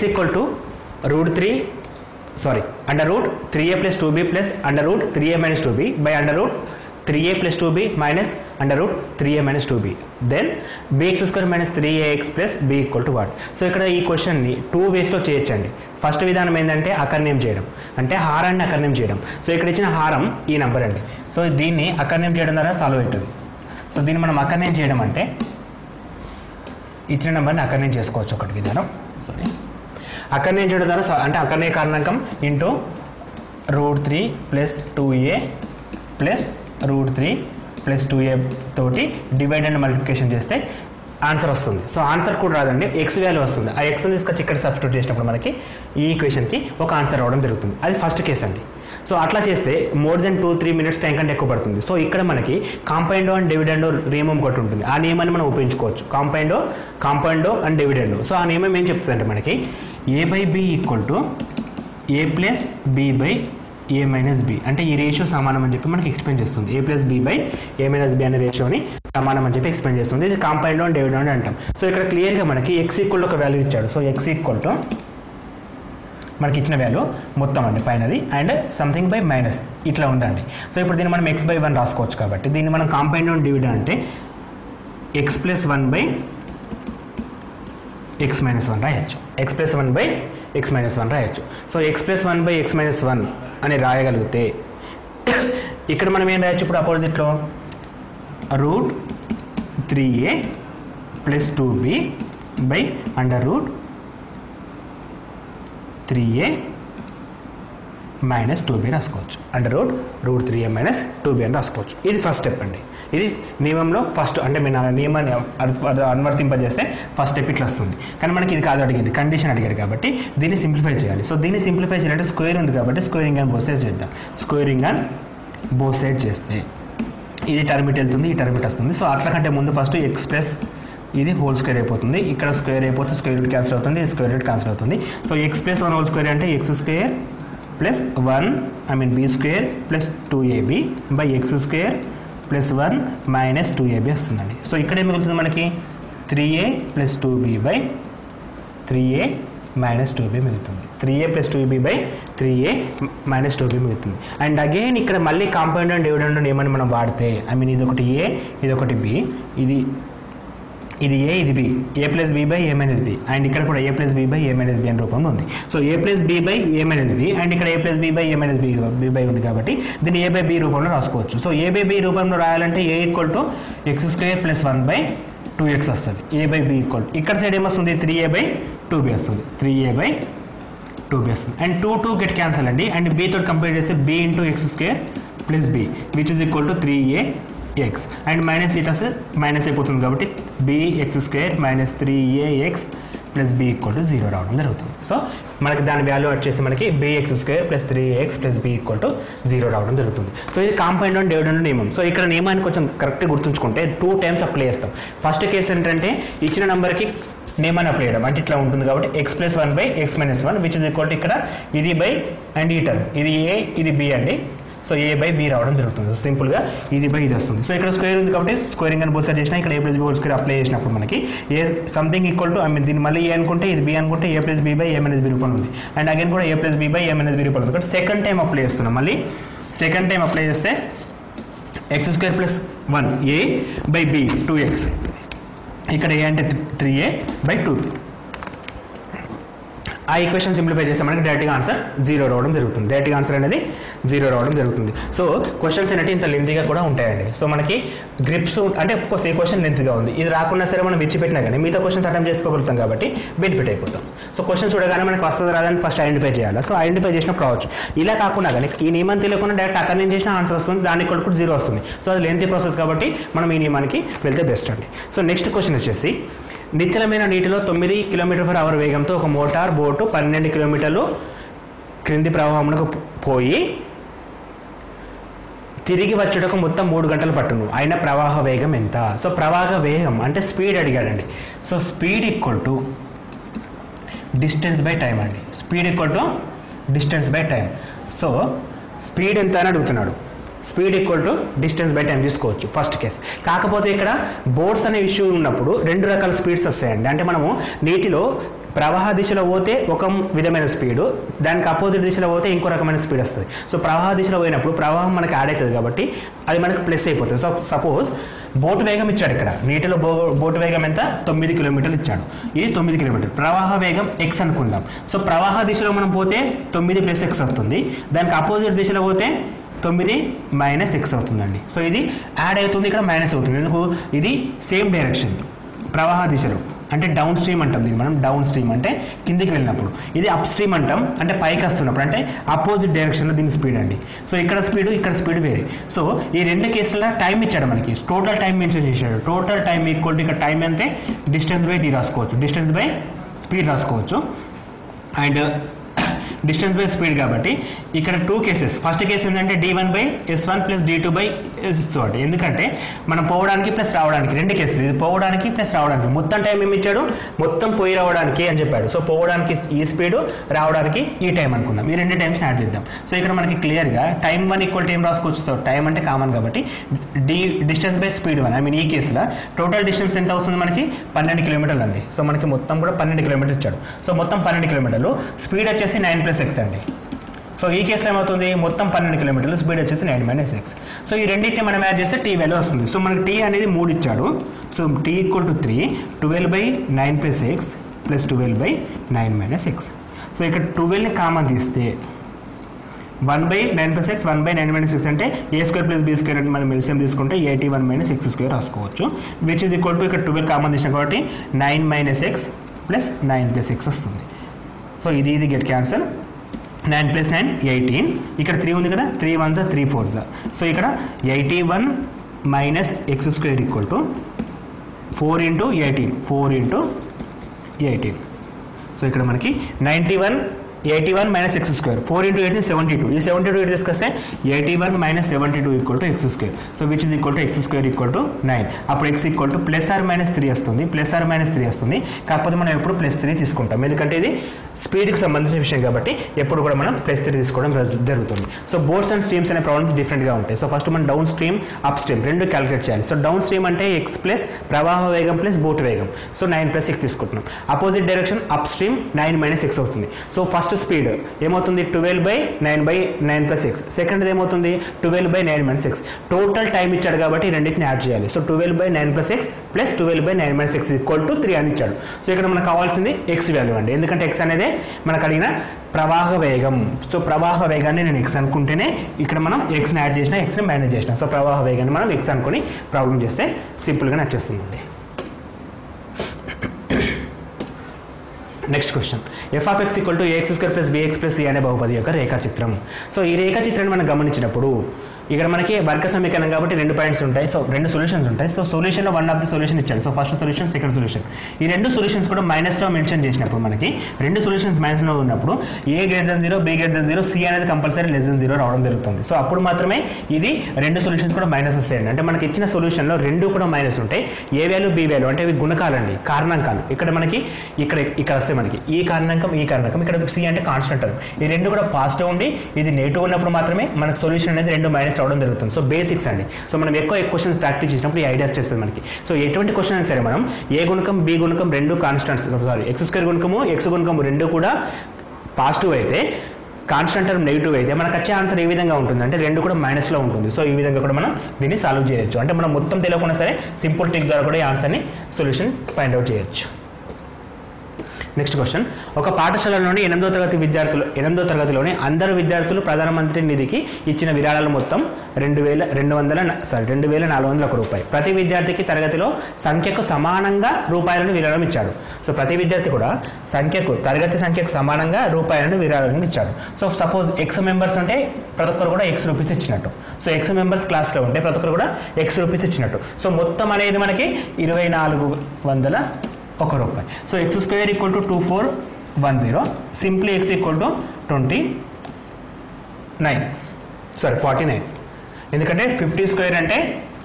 under root 3a plus 2b plus under root 3a minus 2b by under root 3a plus 2b minus under root 3a minus 2b, then bx square minus 3ax plus b equal to what? So ఇక్కడ ఈ క్వశ్చన్ని 2 వేస్లో చేయొచ్చండి. First విధానం ఏంటంటే అకర్ణీయం చేయడం, అంటే హారాన్ని అకర్ణీయం చేయడం. సో ఇక్కడ ఇచ్చిన హారం ఈ నెంబర్ అండి. సో దీన్ని అకర్ణీయం చేయడం ద్వారా సాల్వ్ అవుతుంది. సో దీన్ని మనం అకర్ణీయం చేయడం అంటే ఇచ్చిన నెంబర్ని అకర్ణీయం చేసుకోవచ్చు. ఒకటి విధానం అకర్ణీయం చేయడం ద్వారా అంటే అకర్ణీయ కారణాంకం ఇంటూ √3 + 2a + √3 + 2a తోటి డివైడ్ అండ్ మల్టిప్లికేషన్ చేస్తే ఆన్సర్ వస్తుంది. సో ఆన్సర్ కూడా రాదండి, ఎక్స్ వాల్యూ వస్తుంది. ఆ ఎక్స్ని తీసుకొచ్చి ఇక్కడ సబ్స్టిట్యూట్ చేసినప్పుడు మనకి ఈ ఈక్వేషన్కి ఒక ఆన్సర్ రావడం జరుగుతుంది. అది ఫస్ట్ కేసు అండి. సో అట్లా చేస్తే మోర్ దెన్ 2-3 మినిట్స్ టైం కంటే ఎక్కువ పడుతుంది. సో ఇక్కడ మనకి కాంపౌండో అండ్ డివిడెండో నియమం ఒకటి ఉంటుంది. ఆ నియమాన్ని మనం ఉపయోగించుకోవచ్చు, కాంపౌండో అండ్ డివిడెండో. సో ఆ నియమం ఏం చెప్తుందంటే మనకి a/b = a + b/a - b, అంటే ఈ రేషియో సమానం అని చెప్పి మనకి ఎక్స్ప్లెయిన్ చేస్తుంది. a + b/a - b అనే రేషియోని సమానం అని చెప్పి ఎక్స్ప్లెయిన్ చేస్తుంది. ఇది కాంపౌండో అండ్ డివిడెండో అంటాం. సో ఇక్కడ క్లియర్గా మనకి x = ఒక వాల్యూ ఇచ్చాడు. సో x = మనకి ఇచ్చిన వాల్యూ మొత్తం అండి పైనది అండ్ సంథింగ్ బై మైనస్ ఇట్లా ఉందండి. సో ఇప్పుడు దీన్ని మనం x/1 రాసుకోవచ్చు. కాబట్టి దీన్ని మనం కాంపౌండ్ అండ్ డివిడెండ్ అంటే x + 1/x - 1 రాయొచ్చు. x + 1/x - 1 రాయొచ్చు. సో x + 1/x - 1 అని రాయగలిగితే ఇక్కడ మనం ఏం రాయొచ్చు ఇప్పుడు అపోజిట్లో √3a + 2b by under root 3a - 2b రాసుకోవచ్చు. అండర్ రూట్ 3a - 2b అని రాసుకోవచ్చు. ఇది ఫస్ట్ స్టెప్ అండి. ఇది నియమంలో ఫస్ట్ అంటే మీరు నియమాన్ని అనువర్తింపజేస్తే ఫస్ట్ స్టెప్ ఇట్లా వస్తుంది. కానీ మనకి ఇది కాదు అడిగింది, కండిషన్ అడిగాడు కాబట్టి దీన్ని సింప్లిఫై చేయాలి. సో దీన్ని సింప్లిఫై చేయాలంటే స్క్వేర్ ఉంది కాబట్టి స్క్వేరింగ్ అండ్ బోత్ సైడ్స్ చేద్దాం. స్క్వేరింగ్ అండ్ బోత్ సైడ్ చేస్తే ఇది టర్మిట్ వెళ్తుంది, ఈ టర్మిట్ వస్తుంది. సో అట్లా కంటే ముందు ఫస్ట్ x ప్లస్ ఇది హోల్ స్క్వేర్ అయిపోతుంది. ఇక్కడ స్క్వేర్ అయిపోతే స్క్వేర్ రూట్ క్యాన్సిల్ అవుతుంది, ఇది స్క్వేర్ రూట్ క్యాన్సిల్ అవుతుంది. సో x + 1 హోల్ స్క్వేర్ అంటే x² + 1 b² + 2ab by x² + 1 - 2ab వస్తుందండి. సో ఇక్కడ ఏం మిగులుతుంది మనకి 3a + 2b by 3a - 2b మిగులుతుంది. 3a + 2b by 3a - 2b మిగులుతుంది. అండ్ అగైన్ ఇక్కడ మళ్ళీ కాంపౌండ్ అండ్ డివిడెండ్ ఏమని మనం వాడితే ఇది ఒకటి a, ఇది ఒకటి b, ఇది a, ఇది b, a + b/a - b, and ఇక్కడ కూడా a + b/a - b అనే రూపంలో ఉంది. So a + b/a - b and ఇక్కడ a + b/a - b ఉంది కాబట్టి దీన్ని a/b రూపంలో రాసుకోవచ్చు. సో a/b రూపంలో రాయాలంటే a = x² + 1/2x వస్తుంది. a/b ఇక్కడ సైడ్ ఏమొస్తుంది 3a/2b వస్తుంది. 3a/2b వస్తుంది. అండ్ 2 గెట్ క్యాన్సల్ అండి. అండ్ b తోటి కంపేర్ చేస్తే b × x² + b which is equal to 3ax and minus it's minus అయిపోతుంది కాబట్టి bx² - 3ax + b = 0 రావడం జరుగుతుంది. సో మనకి దాని వాల్యూ వచ్చేసి మనకి bx² + 3ax + b = 0 రావడం జరుగుతుంది. సో ఇది కాంపౌండ్ అండ్ డివిడెండ్ నియమం. సో ఇక్కడ నియమాన్ని కొంచెం కరెక్ట్గా గుర్తుంచుకుంటే 2 టైమ్స్ అప్లై చేస్తాం. ఫస్ట్ కేసు ఏంటంటే ఇచ్చిన నెంబర్కి నియమాన్ని అప్లై చేయడం అంటే ఇట్లా ఉంటుంది కాబట్టి x + 1/x - 1 which is equal to ఇక్కడ ఇది బై అండ్ ఈ టర్మ్ ఇది a ఇది b అండి. సో a/b రావడం జరుగుతుంది. సో సింపుల్గా ఇది బై ఇది వస్తుంది. సో ఇక్కడ స్క్వేర్ ఉంది కాబట్టి స్క్వేరింగ్ అని బోత్ సైడ్ చేసినా ఇక్కడ a + b whole square apply చేసినప్పుడు మనకి ఏ సంథింగ్ ఈక్వల్ టు దీన్ని మళ్ళీ ఏ అనుకుంటే ఇది b అనుకుంటే a + b/a - b రూపంలో ఉంది. అండ్ అగైన్ కూడా a + b/a - b రూపంలో ఉంది. కాబట్టి సెకండ్ టైం అప్లై చేస్తున్నాం. మళ్ళీ సెకండ్ టైం అప్లై చేస్తే x² + 1 a/b 2x ఇక్కడ a అంటే 3a/2b ఆ ఈక్వేషన్ సింప్లిఫై చేస్తే మనకి డైరెక్ట్గా ఆన్సర్ 0 రావడం జరుగుతుంది. డైరెక్ట్గా ఆన్సర్ అనేది 0 రావడం జరుగుతుంది. సో క్వశ్చన్స్ అనేవి ఇంత లెంతీగా కూడా ఉంటాయండి. సో మనకి గ్రిప్స్ అంటే ఒక్కోస్ ఏ క్వశ్చన్ లెంత్గా ఉంది, ఇది రాకున్నా సరే మనం విడిచిపెట్టినా కానీ మిగతా క్వశ్చన్స్ అటెంప్ట్ చేసుకోగలుగుతాం కాబట్టి బెనిఫిట్ అయిపోతాం. సో క్వశ్చన్ చూడగానే మనకి వస్తుంది రాదని ఫస్ట్ ఐడెంటిఫై చేయాలి. సో ఐడెంటిఫై చేసినప్పుడు రావచ్చు. ఇలా కాకుండా కానీ ఈ నియమం తెలియకుండా డైరెక్ట్ అక్కడ నుంచి చేసిన ఆన్సర్ వస్తుంది, దానికి కూడా 0 వస్తుంది. సో అది లెంతీ ప్రాసెస్ కాబట్టి మనం ఈ నియమానికి వెళ్తే బెస్ట్ అండి. సో నెక్స్ట్ క్వశ్చన్ వచ్చేసి, నిశ్చలమైన నీటిలో 9 km/h వేగంతో ఒక మోటార్ బోటు 12 కిలోమీటర్లు క్రింది ప్రవాహంలో పోయి తిరిగి వచ్చేటకు మొత్తం 3 గంటలు పట్టును, అయిన ప్రవాహ వేగం ఎంత? సో ప్రవాహ వేగం అంటే స్పీడ్ అడిగాడండి. So speed equal to distance by time అండి. Speed equal to distance by time. So speed ఎంత అని అడుగుతున్నాడు. Speed equal to distance by time తీసుకోవచ్చు ఫస్ట్ కేస్. కాకపోతే ఇక్కడ బోట్స్ అనే ఇష్యూ ఉన్నప్పుడు 2 రకాల స్పీడ్స్ వస్తాయండి. అంటే మనము నీటిలో ప్రవాహ దిశలో పోతే ఒక విధమైన స్పీడు, దానికి అపోజిట్ దిశలో పోతే ఇంకో రకమైన స్పీడ్ వస్తుంది. సో ప్రవాహ దిశలో పోయినప్పుడు ప్రవాహం మనకి యాడ్ అవుతుంది కాబట్టి అది మనకి ప్లస్ అయిపోతుంది. సో సపోజ్ బోటు వేగం ఇచ్చాడు, ఇక్కడ నీటిలో బోటు వేగం ఎంత 9 కిలోమీటర్లు ఇచ్చాడు, ఇది 9 కిలోమీటర్లు. ప్రవాహ వేగం x అనుకుందాం. సో ప్రవాహ దిశలో మనం పోతే 9 + x అవుతుంది, దానికి అపోజిట్ దిశలో పోతే 9 - x అవుతుందండి. సో ఇది యాడ్ అవుతుంది, ఇక్కడ మైనస్ అవుతుంది. ఎందుకు? ఇది సేమ్ డైరెక్షన్ ప్రవాహ దిశలో, అంటే డౌన్ స్ట్రీమ్ అంటాం దీన్ని మనం. డౌన్ స్ట్రీమ్ అంటే కిందికి వెళ్ళినప్పుడు, ఇది అప్ స్ట్రీమ్ అంటాం అంటే పైకి వస్తున్నప్పుడు, అంటే అపోజిట్ డైరెక్షన్లో దీని స్పీడ్ అండి. సో ఇక్కడ స్పీడ్ ఇక్కడ స్పీడ్ వేరే. సో ఈ 2 కేసుల్లో టైం ఇచ్చాడు మనకి, టోటల్ టైం మెన్షన్ చేశాడు. టోటల్ టైం ఈక్వల్ టు ఇక్కడ టైం అంటే డిస్టెన్స్ బై టీ రాసుకోవచ్చు, డిస్టెన్స్ బై స్పీడ్ రాసుకోవచ్చు. అండ్ డిస్టెన్స్ బై స్పీడ్ కాబట్టి ఇక్కడ 2 కేసెస్. ఫస్ట్ కేసు ఏంటంటే d1/s1 + d2/s2 అంటే, ఎందుకంటే మనం పోవడానికి ప్లస్ రావడానికి 2 కేసులు, ఇది పోవడానికి ప్లస్ రావడానికి. మొత్తం టైం ఏమి ఇచ్చాడు? మొత్తం పోయి రావడానికి అని చెప్పాడు. సో పోవడానికి ఈ స్పీడు, రావడానికి ఈ టైం అనుకుందాం. ఈ 2 టైమ్స్ యాడ్ చేద్దాం. సో ఇక్కడ మనకి క్లియర్గా టైం 1 ఈక్వల్ టు ఏం రాసుకోవచ్చు? సో టైం అంటే కామన్ కాబట్టి distance by speed 1, I mean ఈ కేసులో టోటల్ డిస్టెన్స్ ఎంత అవుతుంది మనకి? 12 కిలోమీటర్లు అండి. సో మనకి మొత్తం కూడా 12 కిలోమీటర్లు ఇచ్చాడు. సో మొత్తం 12 కిలోమీటర్లు, స్పీడ్ వచ్చేసి 9 + x అండి. సో ఈ కేసులో ఏమవుతుంది? మొత్తం 12 కిలోమీటర్లు, స్పీడ్ వచ్చేసి 9 - x. సో ఈ రెండింటిని మనం యాడ్ చేస్తే టీ వాల్యూ వస్తుంది. సో మనకి టీ అనేది 3 ఇచ్చాడు. So T equal to 3, 12/9 + x + 12/9 - x. So ఇక్కడ 12ని కామన్ తీస్తే 1/9 + x 1/9 - x అంటే a² + b² అంటే మనం ఎల్సిఎం తీసుకుంటే 81 - x² రాసుకోవచ్చు. విచ్ ఈజ్ ఈక్వల్ టు ఇక్కడ 12 కామన్ తీసినాం కాబట్టి 9 - x + 9 + x వస్తుంది. సో ఇది గెట్ క్యాన్సల్. 9 + 9 18. ఇక్కడ 3 ఉంది కదా, 3 1s 3 4s. సో ఇక్కడ 81 - x² ఈక్వల్ టు 4 × 18, 4 × 18. సో ఇక్కడ మనకి 81 - x², 4 × 18 72. ఈ 72 ఇటు తీసుకొస్తే 81 - 72 equal to x². So which is equal to x² equal to 9. అప్పుడు x ఈక్వల్ టు +or-3 వస్తుంది, +or-3 వస్తుంది. కాకపోతే మనం ఎప్పుడు +3 తీసుకుంటాం, ఎందుకంటే ఇది స్పీడ్కి సంబంధించిన విషయం కాబట్టి ఎప్పుడు కూడా మనం +3 తీసుకోవడం జరుగుతుంది. సో బోట్స్ అండ్ స్ట్రీమ్స్ అనే ప్రాబ్లమ్స్ డిఫరెంట్గా ఉంటాయి. సో ఫస్ట్ మనం డౌన్ స్ట్రీమ్, అప్ స్ట్రీమ్ రెండు క్యాలిక్యులేట్ చేయాలి. సో డౌన్ స్ట్రీమ్ అంటే x ప్లస్ ప్రవాహ వేగం ప్లస్ బోట్ వేగం. సో 9 + x తీసుకుంటున్నాం. Opposite direction upstream 9 - x అవుతుంది. సో ఫస్ట్ స్పీడ్ ఏమవుతుంది? 12/9 + x. సెకండ్ ఏమవుతుంది? 12/9 - x. టోటల్ టైం ఇచ్చాడు కాబట్టి రెండింటిని యాడ్ చేయాలి. So 12/9 + x + 12/9 - x equal to 3 అని ఇచ్చాడు. సో ఇక్కడ మనకు కావాల్సింది x వాల్యూ అండి, ఎందుకంటే x అనేది మనకు అడిగిన ప్రవాహ వేగం. సో ప్రవాహ వేగాన్ని నేను x అనుకుంటేనే ఇక్కడ మనం xని యాడ్ చేసిన, xని మైనస్ చేసిన. సో ప్రవాహ వేగాన్ని మనం x అనుకుని ప్రాబ్లం చేస్తే సింపుల్గా నచ్చేస్తుందండి. Next question, f(x) = ax² + bx + c అనే బహుపది యొక్క రేఖాచిత్రం. సో ఈ రేఖాచిత్రాన్ని మనం గమనించినప్పుడు ఇక్కడ మనకి వర్గ సమీకరణం కాబట్టి 2 పాయింట్స్ ఉంటాయి. సో 2 సొల్యూషన్స్ ఉంటాయి. సో సొల్యూషన్లో వన్ ఆఫ్ ది సొల్యూషన్ ఇచ్చాడు. So first solution, second solution. ఈ 2 సొల్యూషన్స్ కూడా మైనస్లో మెన్షన్ చేసినప్పుడు మనకి 2 సొల్యూషన్స్ మైనస్లో ఉన్నప్పుడు a > 0, b > 0, c అనేది కంపల్సరీ <0 రావడం జరుగుతుంది. సో అప్పుడు మాత్రమే ఇది 2 సొల్యూషన్స్ కూడా మైనస్ వస్తాయండి. అంటే మనకి ఇచ్చిన సొల్యూషన్లో 2 కూడా మైనస్ ఉంటాయి. ఏ వాల్యూ బి వాల్యూ అంటే ఇవి గుణకాలండి, కారణాంకాలు. ఇక్కడ మనకి ఇక్కడ వస్తే మనకి ఈ కారణాంకం, ఇక్కడ సి అంటే కాన్స్టెంట్ టర్మ్. ఈ 2 కూడా పాజిటివ్ ఉండి ఇది నెగిటివ్ ఉన్నప్పుడు మాత్రమే మనకు సొల్యూషన్ అనేది 2 మైనస్ రావడం జరుగుతుంది. సో బేసిక్స్ అండి. సో మనం ఎక్కువ క్వశ్చన్స్ ప్రాక్టీస్ చేసినప్పుడు ఈ ఐడియా చేస్తుంది మనకి. సో ఎటువంటి క్వశ్చన్ అయినా సరే మనం ఏ గుణకం బి గుణకం 2 కాన్స్టెంట్స్, x² గుణకము x గుణకము 2 కూడా పాజిటివ్ అయితే, కాన్స్టెంట్ టర్మ్ నెగిటివ్ అయితే మనకు వచ్చే ఆన్సర్ ఏ విధంగా ఉంటుంది అంటే 2 కూడా మైనస్లో ఉంటుంది. సో ఈ విధంగా కూడా మనం దీన్ని సాల్వ్ చేయొచ్చు. అంటే మనం మొత్తం తెలియకుండా సరే సింపుల్ ట్రిక్ ద్వారా కూడా ఈ ఆన్సర్ని సొల్యూషన్ ఫైండ్ అవుట్ చేయొచ్చు. నెక్స్ట్ క్వశ్చన్, ఒక పాఠశాలలోని 8వ తరగతిలోని అందరు విద్యార్థులు ప్రధానమంత్రి నిధికి ఇచ్చిన విరాళాలు మొత్తం 2,401 రూపాయలు. ప్రతి విద్యార్థికి తరగతిలో సంఖ్యకు సమానంగా రూపాయలను విరాళం ఇచ్చాడు. సో ప్రతి విద్యార్థి కూడా తరగతి సంఖ్యకు సమానంగా రూపాయలను విరాళం ఇచ్చాడు. సో సపోజ్ ఎక్స్ మెంబర్స్ ఉంటే ప్రతి ఒక్కరు కూడా ఎక్స్ రూపీస్ ఇచ్చినట్టు. సో ఎక్స్ మెంబర్స్ క్లాస్లో ఉంటే ప్రతి ఒక్కరు కూడా ఎక్స్ రూపీస్ ఇచ్చినట్టు. సో మొత్తం అనేది మనకి 2,401 రూపాయి. So x square equal to 2410, simply x equal to 49. ఎందుకంటే 50 స్క్వేర్ అంటే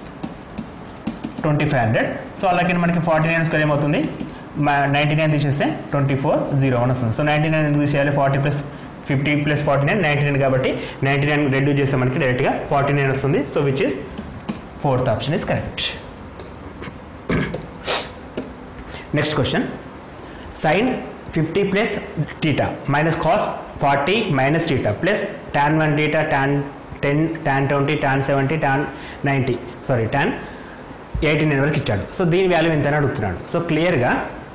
2500. సో అలాగే మనకి 49 స్క్వేర్ ఏమవుతుంది, 99 తీసేస్తే 2401 వస్తుంది. సో 99 ఎందుకు తీసేయాలి, 40 + 50 + 49 99 కాబట్టి 99 రెడ్యూస్ చేస్తే మనకి డైరెక్ట్గా 49 వస్తుంది. So which is 4th option is correct. Next question, sin 50 + θ minus cos 40 minus θ plus tan 1 θ tan 10 tan 20 tan 70 tan 90 tan 89 వరకు ఇచ్చాడు. సో దీని వాల్యూ ఎంత అని అడుగుతున్నాడు. సో క్లియర్గా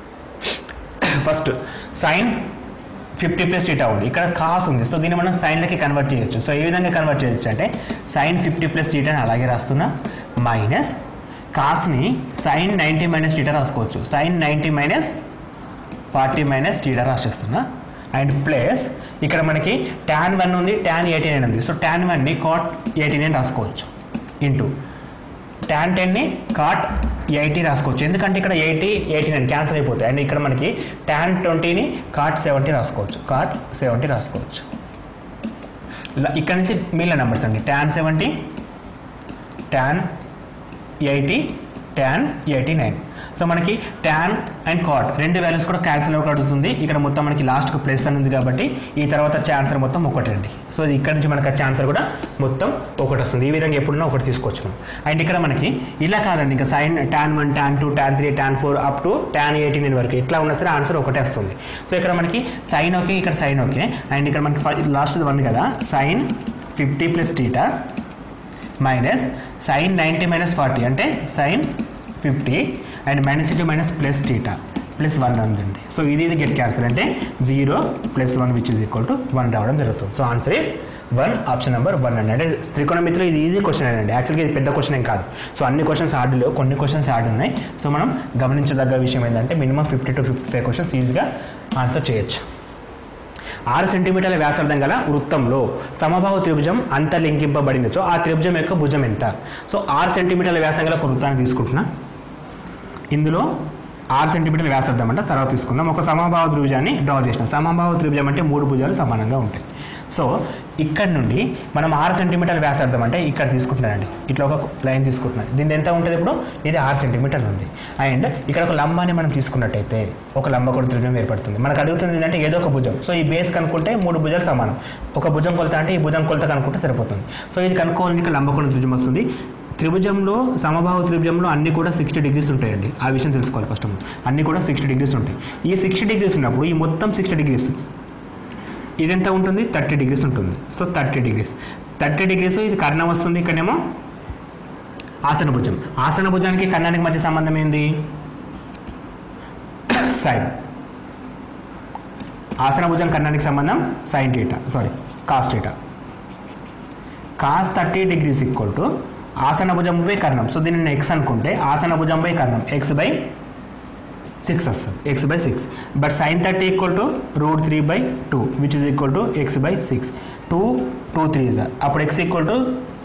ఫస్ట్ sin 50 + θ ఉంది, ఇక్కడ కాస్ ఉంది. సో దీన్ని మనం సైన్లకి కన్వర్ట్ చేయొచ్చు. సో ఏ విధంగా కన్వర్ట్ చేయొచ్చు అంటే sin 50 + θ అని అలాగే రాస్తున్నా, మైనస్ కాస్ని sin 90 - θ రాసుకోవచ్చు. sin 90 - 40 - θ రాసేస్తున్నా. అండ్ ప్లస్ ఇక్కడ మనకి tan 1 ఉంది, tan 89 ఉంది. సో tan 1ని cot 89 రాసుకోవచ్చు, ఇంటూ tan 10ని cot 80 రాసుకోవచ్చు. ఎందుకంటే ఇక్కడ 80 89 క్యాన్సిల్ అయిపోతాయి. అండ్ ఇక్కడ మనకి tan 20ని cot 70 రాసుకోవచ్చు, cot 70 రాసుకోవచ్చు. ఇక్కడ నుంచి మిగిలిన నెంబర్స్ అండి, tan 70 tan 80 tan 89. సో మనకి tan అండ్ cot రెండు వాల్యూస్ కూడా క్యాన్సిల్ అడుగుతుంది. ఇక్కడ మొత్తం మనకి లాస్ట్కి ప్లస్ అని ఉంది కాబట్టి ఈ తర్వాత ఆన్సర్ మొత్తం ఒకటి అండి. సో ఇక్కడ నుంచి మనకి ఆన్సర్ కూడా మొత్తం ఒకటి వస్తుంది. ఈ విధంగా ఎప్పుడున్నా ఒకటి తీసుకోవచ్చు మనం. అండ్ ఇక్కడ మనకి ఇలా కాదండి, ఇంకా sin tan 1 tan 2 tan 3 tan 4 up to tan 89 వరకు ఎట్లా ఉన్నా సరే ఆన్సర్ ఒకటే వస్తుంది. సో ఇక్కడ మనకి సైన్ ఓకే, ఇక్కడ సైన్ ఓకే. అండ్ ఇక్కడ మనకి లాస్ట్ 1 కదా, sin 50 + θ మైనస్ sin 90 - 40 అంటే sin 50 అండ్ -, ప్లస్ θ ప్లస్ 1 ఉందండి. సో ఇది గెట్ క్యాన్సల్ అంటే 0 + 1 విచ్ ఈజ్ ఈక్వల్ టు 1 రావడం జరుగుతుంది. So answer is 1, option number 1 అండి. అంటే త్రికోణమితిలో ఇది ఈజీ క్వశ్చన్ అండి. యాక్చువల్గా ఇది పెద్ద క్వశ్చన్ ఏం కాదు. సో అన్ని క్వశ్చన్స్ హార్డ్ లేవు, కొన్ని క్వశ్చన్స్ హార్డ్ ఉన్నాయి. సో మనం గమనించదగ్గ విషయం ఏంటంటే మినిమం 50 to 55 క్వశ్చన్స్ ఈజీగా ఆన్సర్ చేయొచ్చు. 6 సెంటీమీటర్ల వ్యాసార్థం గల వృత్తంలో సమబాహు త్రిభుజం అంతర్లింకింపబడినచో ఆ త్రిభుజం యొక్క భుజం ఎంత? సో 6 సెంటీమీటర్ల వ్యాసం గల ఒక వృత్తాన్ని తీసుకుంటున్నా. ఇందులో 6 సెంటీమీటర్ల వ్యాసార్థం అంటే తర్వాత తీసుకుందాం. ఒక సమబాహు త్రిభుజాన్ని డ్రా చేసిన. సమబాహు త్రిభుజం అంటే 3 భుజాలు సమానంగా ఉంటాయి. సో ఇక్కడ నుండి మనం 6 సెంటీమీటర్ల వ్యాసార్థం అంటే ఇక్కడ తీసుకుంటున్నానండి, ఇట్లా ఒక లైన్ తీసుకుంటున్నాను. దీని ఎంత ఉంటుంది, ఇప్పుడు ఇది 6 సెంటీమీటర్లు ఉంది. అండ్ ఇక్కడ ఒక లంబాన్ని మనం తీసుకున్నట్టయితే ఒక లంబకోణ త్రిభుజం ఏర్పడుతుంది. మనకు అడుగుతుంది ఏంటంటే ఏదో ఒక భుజం. సో ఈ బేస్ కనుక్కుంటే 3 భుజాలు సమానం. ఒక భుజం కొలత అంటే ఈ భుజం కొలత కనుక్కుంటే సరిపోతుంది. సో ఇది కనుక్కోవాలని ఇక్కడ లంబకోణ త్రిభుజం వస్తుంది. త్రిభుజంలో సమబాహు త్రిభుజంలో అన్నీ కూడా 60 డిగ్రీస్ ఉంటాయండి. ఆ విషయం తెలుసుకోవాలి ఫస్ట్. అన్నీ కూడా 60 డిగ్రీస్ ఉంటాయి. ఈ 60 డిగ్రీస్ ఉన్నప్పుడు ఈ మొత్తం 60 డిగ్రీస్ ఇదెంత ఉంటుంది, 30 డిగ్రీస్ ఉంటుంది. సో 30 డిగ్రీస్ ఇది కర్ణం వస్తుంది. ఇక్కడేమో ఆసన భుజం. ఆసన భుజానికి కర్ణానికి మధ్య సంబంధం ఏంది, సైన్. ఆసన భుజం కర్ణానికి సంబంధం sin θ, cos θ. cos 30 degrees equal to ఆసన భుజంపై కర్ణం. సో దీనిని x అనుకుంటే ఆసన భుజంపై కర్ణం x/6 వస్తుంది, x/6. But sin 30 equal to √3/2 which is equal to x/6. 2 3s అప్పుడు x ఈక్వల్ టు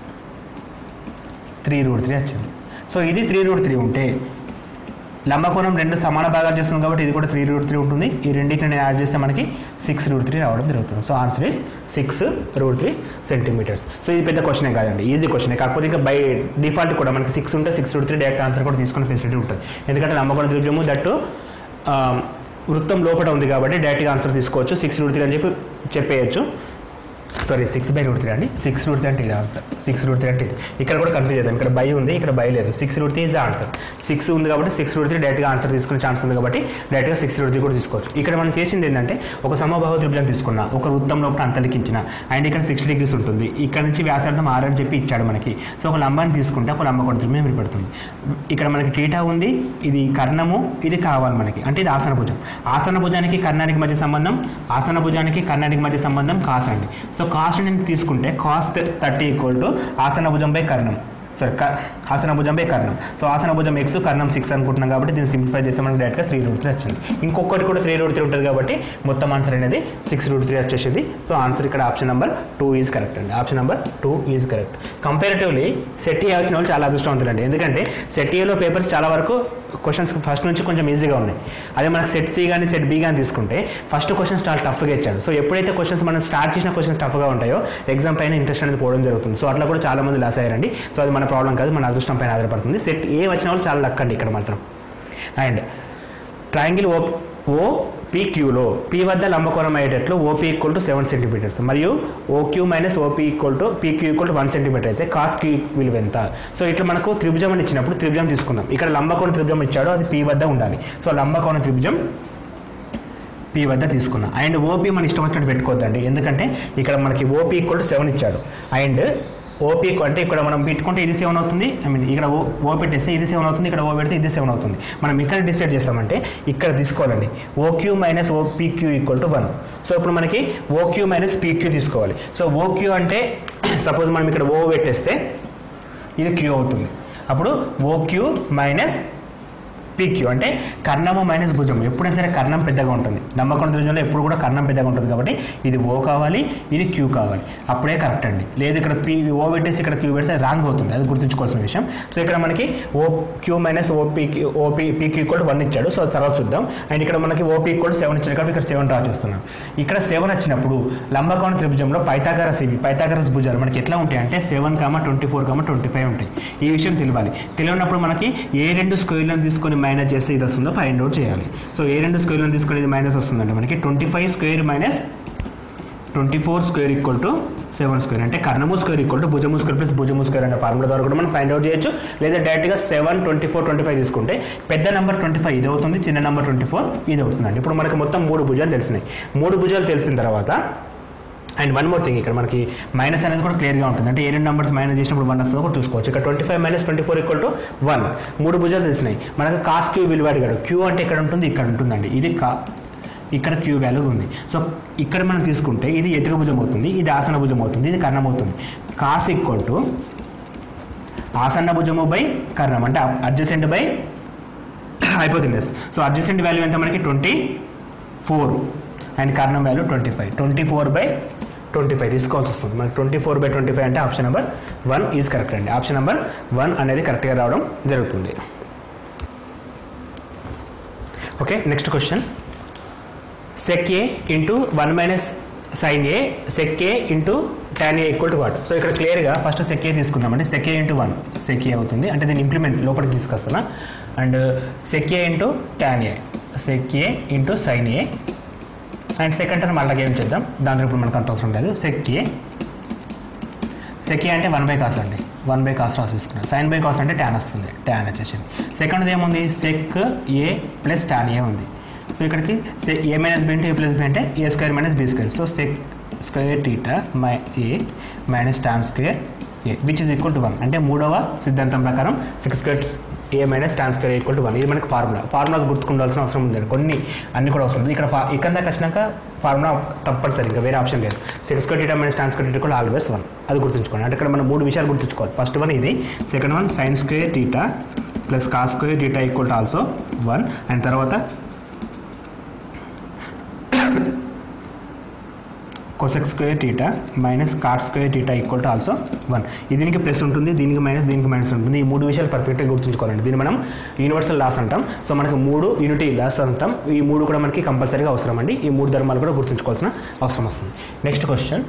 3√3 వచ్చింది. సో ఇది 3√3 ఉంటే లంబకోణం రెండు సమాన భాగాలు చేస్తుంది కాబట్టి ఇది కూడా 3√3 ఉంటుంది. ఈ రెండింటిని యాడ్ చేస్తే మనకి 6√3 రావడం జరుగుతుంది. So answer is 6√3 centimetres. So ఇది పెద్ద క్వశ్చనే కాదండి, ఈజీ క్వశ్చనే. కాకపోతే ఇంకా బై డిఫాల్ట్ కూడా మనకి 6 ఉంటే 6√3 డైరెక్ట్ ఆన్సర్ కూడా తీసుకునే ఫెసిలిటీ ఉంటుంది. ఎందుకంటే లంబకోణ త్రిభుజము దట్టు వృత్తం లోపల ఉంది కాబట్టి డైరెక్ట్గా ఆన్సర్ తీసుకోవచ్చు. 6√3 అని చెప్పేయచ్చు. సారీ 6/√3 అండి. 6√3 అంటే ఇది ఆన్సర్. 6√3 అంటే ఇది. ఇక్కడ కూడా కన్ఫ్యూజ్ అవుతాం. ఇక్కడ బై ఉంది, ఇక్కడ బై లేదు. 6√3 ఇస్ ద ఆన్సర్. 6 ఉంది కాబట్టి 6√3 డైరెక్ట్గా ఆన్సర్ తీసుకునే ఛాన్స్ ఉంది కాబట్టి డైరెక్ట్గా 6√3 కూడా తీసుకోవచ్చు. ఇక్కడ మనం చేసింది ఏంటంటే ఒక సమబాహు త్రిభుజం తీసుకున్నా, ఒక వృత్తం లోపల అంతలికించిన, అండ్ ఇక్కడ 60 degrees ఉంటుంది. ఇక్కడ నుంచి వ్యాసార్థం 6 అని చెప్పి ఇచ్చాడు మనకి. సో ఒక లంబాన్ని తీసుకుంటే ఒక లంబకోణ త్రిభుజం ఏర్పడుతుంది. ఇక్కడ మనకి టీటా ఉంది, ఇది కర్ణము, ఇది కావాలి మనకి, అంటే ఇది ఆసన భుజం. ఆసన భుజానికి కర్ణానికి మధ్య సంబంధం, ఆసన భుజానికి కర్ణానికి మధ్య సంబంధం కాస్ అండి. సో కాస్ నేను తీసుకుంటే కాస్ 30 = ఆసన భుజం బై కర్ణం. సారీ, ఆసన భుజం బై కర్ణం. సో ఆసన భుజం x, కర్ణం 6 అనుకుంటున్నాం కాబట్టి దీన్ని సింప్లిఫై చేస్తే మనకి డైరెక్ట్గా 3√3 వచ్చింది. ఇంకొకటి కూడా 3√3 ఉంటుంది కాబట్టి మొత్తం ఆన్సర్ అనేది 6√3 వచ్చేసింది. సో ఆన్సర్ ఇక్కడ ఆప్షన్ నెంబర్ 2 ఈజ్ కరెక్ట్ అండి. Option number 2 is correct. Comparatively set A వచ్చిన వాళ్ళు చాలా అదృష్టవంతులండి. ఎందుకంటే సెట్ ఏలో పేపర్స్ చాలా వరకు క్వశ్చన్స్ ఫస్ట్ నుంచి కొంచెం ఈజీగా ఉన్నాయి. అదే మనకు సెట్ సి కానీ సెట్ బి కానీ తీసుకుంటే ఫస్ట్ క్వశ్చన్స్ చాలా టఫ్గా ఇచ్చాడు. సో ఎప్పుడైతే క్వశ్చన్స్ మనం స్టార్ట్ చేసిన క్వశ్చన్స్ టఫ్గా ఉంటాయో ఎగ్జామ్ పైన ఇంట్రెస్ట్ అనేది పోవడం జరుగుతుంది. సో అట్లా కూడా చాలా మంది లాస్ అయ్యారండి. సో అది మన ప్రాబ్లం కాదు, మన అదృష్టం పైన ఆధారపడుతుంది. సెట్ ఏ వచ్చిన వాళ్ళు చాలా లక్ అండి ఇక్కడ మాత్రం. అండ్ ట్రయాంగిల్ ఓపీక్యూలో పి వద్ద లంబకోణం అయ్యేటట్లు ఓపీ = 7 cm మరియు OQ minus OP PQ = 1 cm అయితే కాస్ క్యూ విలువ ఎంత? సో ఇట్లా మనకు త్రిభుజం అని ఇచ్చినప్పుడు త్రిభుజం తీసుకుందాం. ఇక్కడ లంబకోణ త్రిభుజం ఇచ్చాడు, అది పి వద్ద ఉండాలి. సో లంబకోణ త్రిభుజం పి వద్ద తీసుకున్నాం. అండ్ ఓపీ మన ఇష్టం వచ్చినట్టు పెట్టుకోవద్దండి, ఎందుకంటే ఇక్కడ మనకి ఓపీ = 7 ఇచ్చాడు. అండ్ ఓపీ అంటే ఇక్కడ మనం పెట్టుకుంటే ఇది 7 అవుతుంది. ఇక్కడ ఓ పెట్టేస్తే ఇది 7 అవుతుంది, ఇక్కడ ఓ పెడితే ఇది 7 అవుతుంది. మనం ఇక్కడ డిసైడ్ చేస్తామంటే ఇక్కడ తీసుకోవాలండి. OQ minus OPQ = 1. సో ఇప్పుడు మనకి ఓక్యూ మైనస్ పీక్యూ తీసుకోవాలి. సో ఓక్యూ అంటే సపోజ్ మనం ఇక్కడ ఓ పెట్టేస్తే ఇది క్యూ అవుతుంది. అప్పుడు ఓక్యూ మైనస్ పీక్యూ అంటే కర్ణము మైనస్ భుజం. ఎప్పుడైనా సరే కర్ణం పెద్దగా ఉంటుంది. లంబకోణ త్రిభుజంలో ఎప్పుడు కూడా కర్ణం పెద్దగా ఉంటుంది కాబట్టి ఇది ఓ కావాలి, ఇది క్యూ కావాలి, అప్పుడే కరెక్ట్ అండి. లేదు ఇక్కడ ఓ పెట్టేసి ఇక్కడ క్యూ పెడితే రాంగ్ అవుతుంది, అది గుర్తుంచుకోవాల్సిన విషయం. సో ఇక్కడ మనకి ఓక్యూ మైనస్ పీక్యూ = 1 ఇచ్చాడు. సో తర్వాత చూద్దాం. అండ్ ఇక్కడ మనకి ఓపీ = 7 ఇచ్చాడు కాబట్టి ఇక్కడ 7 డ్రా చేస్తున్నాం. ఇక్కడ 7 వచ్చినప్పుడు లంబకోణ త్రిభుజంలో పైథాగరస్ భుజాలు మనకి ఎట్లా ఉంటాయి అంటే 7, 24, 25 ఉంటాయి. ఈ విషయం తెలియాలి. తెలియనప్పుడు మనకి ఏ 2 స్క్వేర్లను తీసుకొని మైనస్ చేస్తే ఇది వస్తుందో ఫైండ్ అవుట్ చేయాలి. సో ఏ 2 స్క్వేర్లను తీసుకొని ఇది మైనస్ వస్తుందంటే మనకి 25² మైనస్ 24² = 7² అంటే కర్ణము స్క్వేర్ = భుజము స్క్వేర్ ప్లస్ భుజము స్క్వేర్ అనే ఫార్ములా ద్వారా కూడా మనం ఫైండ్ అవుట్ చేయొచ్చు. లేదా డైరెక్ట్గా 7, 24, 25 తీసుకుంటే పెద్ద నెంబర్ 25 ఇది అవుతుంది, చిన్న నెంబర్ 24 ఇది అవుతుందండి. ఇప్పుడు మనకి మొత్తం 3 భుజాలు తెలిసినాయి. 3 భుజాలు తెలిసిన తర్వాత అండ్ వన్ మోర్ థింగ్, ఇక్కడ మనకి మైనస్ అనేది కూడా క్లియర్గా ఉంటుంది. అంటే ఏ 2 నెంబర్స్ మైనస్ చేసినప్పుడు 1 వస్తుందో కూడా చూసుకోవచ్చు. ఇక్కడ 25 మైనస్ 24 = 1. 3 భుజాలు తెలిసినాయి. మనకు కాస్ క్యూ విలువ అడిగాడు. క్యూ అంటే ఇక్కడ ఉంటుంది, ఇక్కడ ఉంటుందండి. ఇది ఇక్కడ క్యూ వాల్యూ ఉంది. సో ఇక్కడ మనం తీసుకుంటే ఇది ఎదురు భుజం అవుతుంది, ఇది ఆసన భుజం అవుతుంది, ఇది కర్ణం అవుతుంది. కాస్ = ఆసన్న భుజము బై కర్ణం అంటే adjacent by hypotenuse. So adjacent value ఎంత మనకి 24 అండ్ కర్ణం వాల్యూ 25. 24/25 తీసుకోవాల్సి వస్తుంది. మనకి 24/25 అంటే ఆప్షన్ నెంబర్ 1 ఈజ్ కరెక్ట్ అండి. ఆప్షన్ నెంబర్ 1 అనేది కరెక్ట్గా రావడం జరుగుతుంది. Okay, next question. sec a into 1 minus sin a sec a into tan a = what? So ఇక్కడ క్లియర్గా ఫస్ట్ sec a తీసుకుందామండి. sec a into 1 sec a అవుతుంది, అంటే దీన్ని ఇంప్లిమెంట్ లోపలికి తీసుకొస్తున్నా. And sec a into tan a sec a into sin a and second term అలాగే ఏం చేద్దాం, దాంట్లో ఇప్పుడు మనకు అంత అవసరం లేదు. sec a అంటే 1/cos అండి, 1/cos రాసేసుకున్నాం. sin by cos అంటే tan వస్తుంది, tan వచ్చేసింది. సెకండ్ది ఏముంది, sec a plus tan a ఉంది. సో ఇక్కడికి a minus b into a plus b అంటే a² minus b². So sec² θ a minus tan² a which is equal to 1. అంటే మూడవ సిద్ధాంతం ప్రకారం sec² a minus tan² a = 1. ఇది మనకి formulas గుర్తుకుండాల్సిన అవసరం ఉంది. కొన్ని అన్ని కూడా అవసరం ఉంది. ఇక్కడ ఇక్కడ దాకా వచ్చినాక ఫార్ములా తప్పనిసరి, ఇంకా వేరే ఆప్షన్ లేదు. sec² θ minus tan² = always 1. అది గుర్తుంచుకోండి. అంటే ఇక్కడ మనం 3 విషయాలు గుర్తుంచుకోవాలి. ఫస్ట్ వన్ ఇది, second one sin² θ plus cos² θ = also 1. And తర్వాత cosec² θ మైనస్ cot² θ = ఆల్సో 1. దీనికి ప్లస్ ఉంటుంది, దీనికి మైనస్ ఉంటుంది. ఈ 3 విషయాలు పర్ఫెక్ట్గా గుర్తుంచుకోవాలండి. దీన్ని మనం యూనివర్సల్ లాస్ అంటాం. సో మనకు 3 యూనిటీ లాస్ అంటాం. ఈ 3 కూడా మనకి కంపల్సరీగా అవసరం అండి. ఈ 3 ధర్మాలు కూడా గుర్తుంచుకోవాల్సిన అవసరం వస్తుంది. Next question.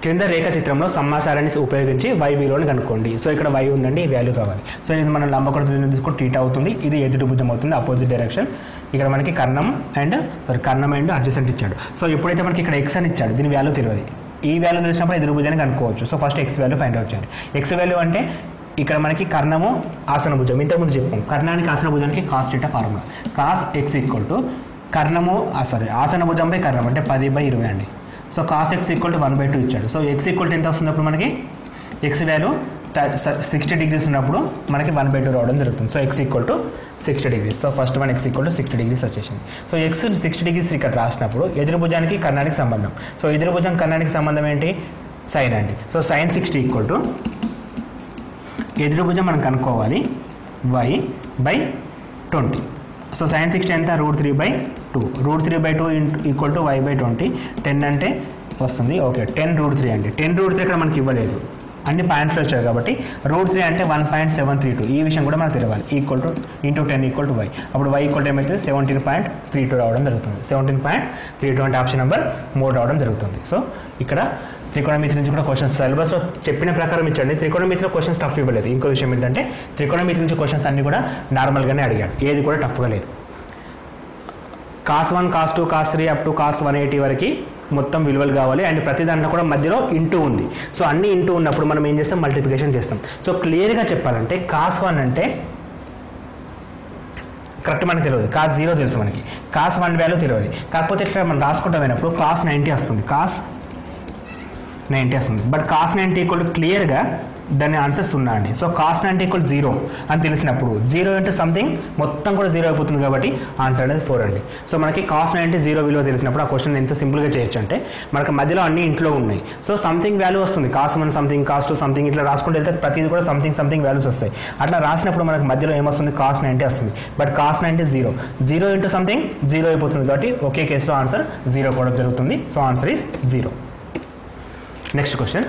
క్రింద రేఖాచిత్రంలో సమాచారాన్ని ఉపయోగించి y విలువను కనుక్కోండి. సో ఇక్కడ y ఉందండి, ఈ వాల్యూ కావాలి. సో ఇది మనం లంబకోణ తీసుకుంటే θ అవుతుంది, ఇది ఎదుటి భుజం అవుతుంది, అపోజిట్ డైరెక్షన్. ఇక్కడ మనకి కర్ణం అండ్ అడ్జసెంట్ ఇచ్చాడు. సో ఎప్పుడైతే మనకి ఇక్కడ x అని ఇచ్చాడు, దీని వాల్యూ తెలియదు. ఈ వాల్యూ తెలిసినప్పుడు ఎదురు భుజాన్ని కనుక్కోవచ్చు. So first x value find out చేయండి. x వాల్యూ అంటే ఇక్కడ మనకి కర్ణము ఆసన భుజం, ఇంతకుముందు చెప్పాం కర్ణానికి ఆసన భుజానికి కాస్ θ ఫార్ములా. కాస్ x ఈక్వల్ టు కర్ణము ఆసన భుజంపై కర్ణం అంటే 10/20 అండి. So cos x equal to 1/2 ఇచ్చాడు. సో x ఈక్వల్ టు ఎంత వస్తున్నప్పుడు మనకి x వాల్యూ 60 degrees ఉన్నప్పుడు మనకి 1/2 రావడం జరుగుతుంది. So x equal to 60 degrees. So first one x equal to 60 degrees వచ్చేసింది. సో x 60 degrees ఇక్కడ రాసినప్పుడు ఎదురు భుజానికి కర్ణానికి సంబంధం. సో ఎదురు భుజం కర్ణానికి సంబంధం ఏంటి? సైన్ అండి. సో సైన్ 60 ఈక్వల్ టు ఎదురు భుజం మనం కనుక్కోవాలి y/20. సో సైన్ 60 ఎంత? √3/2. √3/2 ఈక్వల్ టు y/20. 10 అంటే వస్తుంది. ఓకే, 10√3 అండి. 10√3 ఇక్కడ మనకి ఇవ్వలేదు, అన్ని పాయింట్స్లో వచ్చాయి కాబట్టి √3 అంటే 1.732. ఈ విషయం కూడా మనకు తెలియాలి. Equal to into 10 equal to y. అప్పుడు y ఈక్వల్ టు ఏమైతే 17.32 రావడం జరుగుతుంది. 17.32 అంటే ఆప్షన్ నెంబర్ 3 రావడం జరుగుతుంది. సో ఇక్కడ త్రికోణమితి నుంచి కూడా క్వశ్చన్స్ సిలబస్లో చెప్పిన ప్రకారం ఇచ్చండి. త్రికోణమితిలో క్వశ్చన్స్ టఫ్ ఇవ్వలేదు. ఇంకో విషయం ఏంటంటే త్రికోణమితి నుంచి క్వశ్చన్స్ అన్ని కూడా నార్మల్గానే అడిగాడు, ఏది కూడా టఫ్గా లేదు. cos 1 cos 2 cos 3 up to cos 180 వరకు మొత్తం విలువలు కావాలి. అండ్ ప్రతి దాంట్లో కూడా మధ్యలో ఇంటూ ఉంది. సో అన్ని ఇంటూ ఉన్నప్పుడు మనం ఏం చేస్తాం? మల్టిప్లికేషన్ చేస్తాం. సో క్లియర్గా చెప్పాలంటే cos 1 అంటే కరెక్ట్ మనకు తెలియదు, cos 0 తెలుసు మనకి, cos 1 వాల్యూ తెలియదు. కాకపోతే ఇట్లా మనం రాసుకుంటామైనప్పుడు cos 90 వస్తుంది, cos 90 వస్తుంది. బట్ cos 90 ఈక్వల్ టు క్లియర్గా దాని ఆన్సర్స్ ఉన్నా అండి. సో cos 90 ఈక్వల్ 0 అని తెలిసినప్పుడు 0 ఇంటూ సంథింగ్ మొత్తం కూడా 0 అయిపోతుంది కాబట్టి ఆన్సర్ అనేది 4 అండి. సో మనకి cos 90 0 విలువ తెలిసినప్పుడు ఆ క్వశ్చన్ ఎంత సింపుల్గా చేయొచ్చు అంటే మనకి మధ్యలో అన్ని ఇంట్లో ఉన్నాయి. సో సంథింగ్ వాల్యూ వస్తుంది, cos 1 సంథింగ్, cos 2 సంథింగ్, ఇట్లా రాసుకుంటే వెళ్తే ప్రతిది కూడా సంథింగ్ వాల్యూస్ వస్తాయి. అట్లా రాసినప్పుడు మనకి మధ్యలో ఏమొస్తుంది? cos 90 వస్తుంది. బట్ cos 90 0 ఇంటూ సంథింగ్ 0 అయిపోతుంది కాబట్టి ఒకే కేసులో ఆన్సర్ 0 కూడా జరుగుతుంది. So answer is 0. Next question,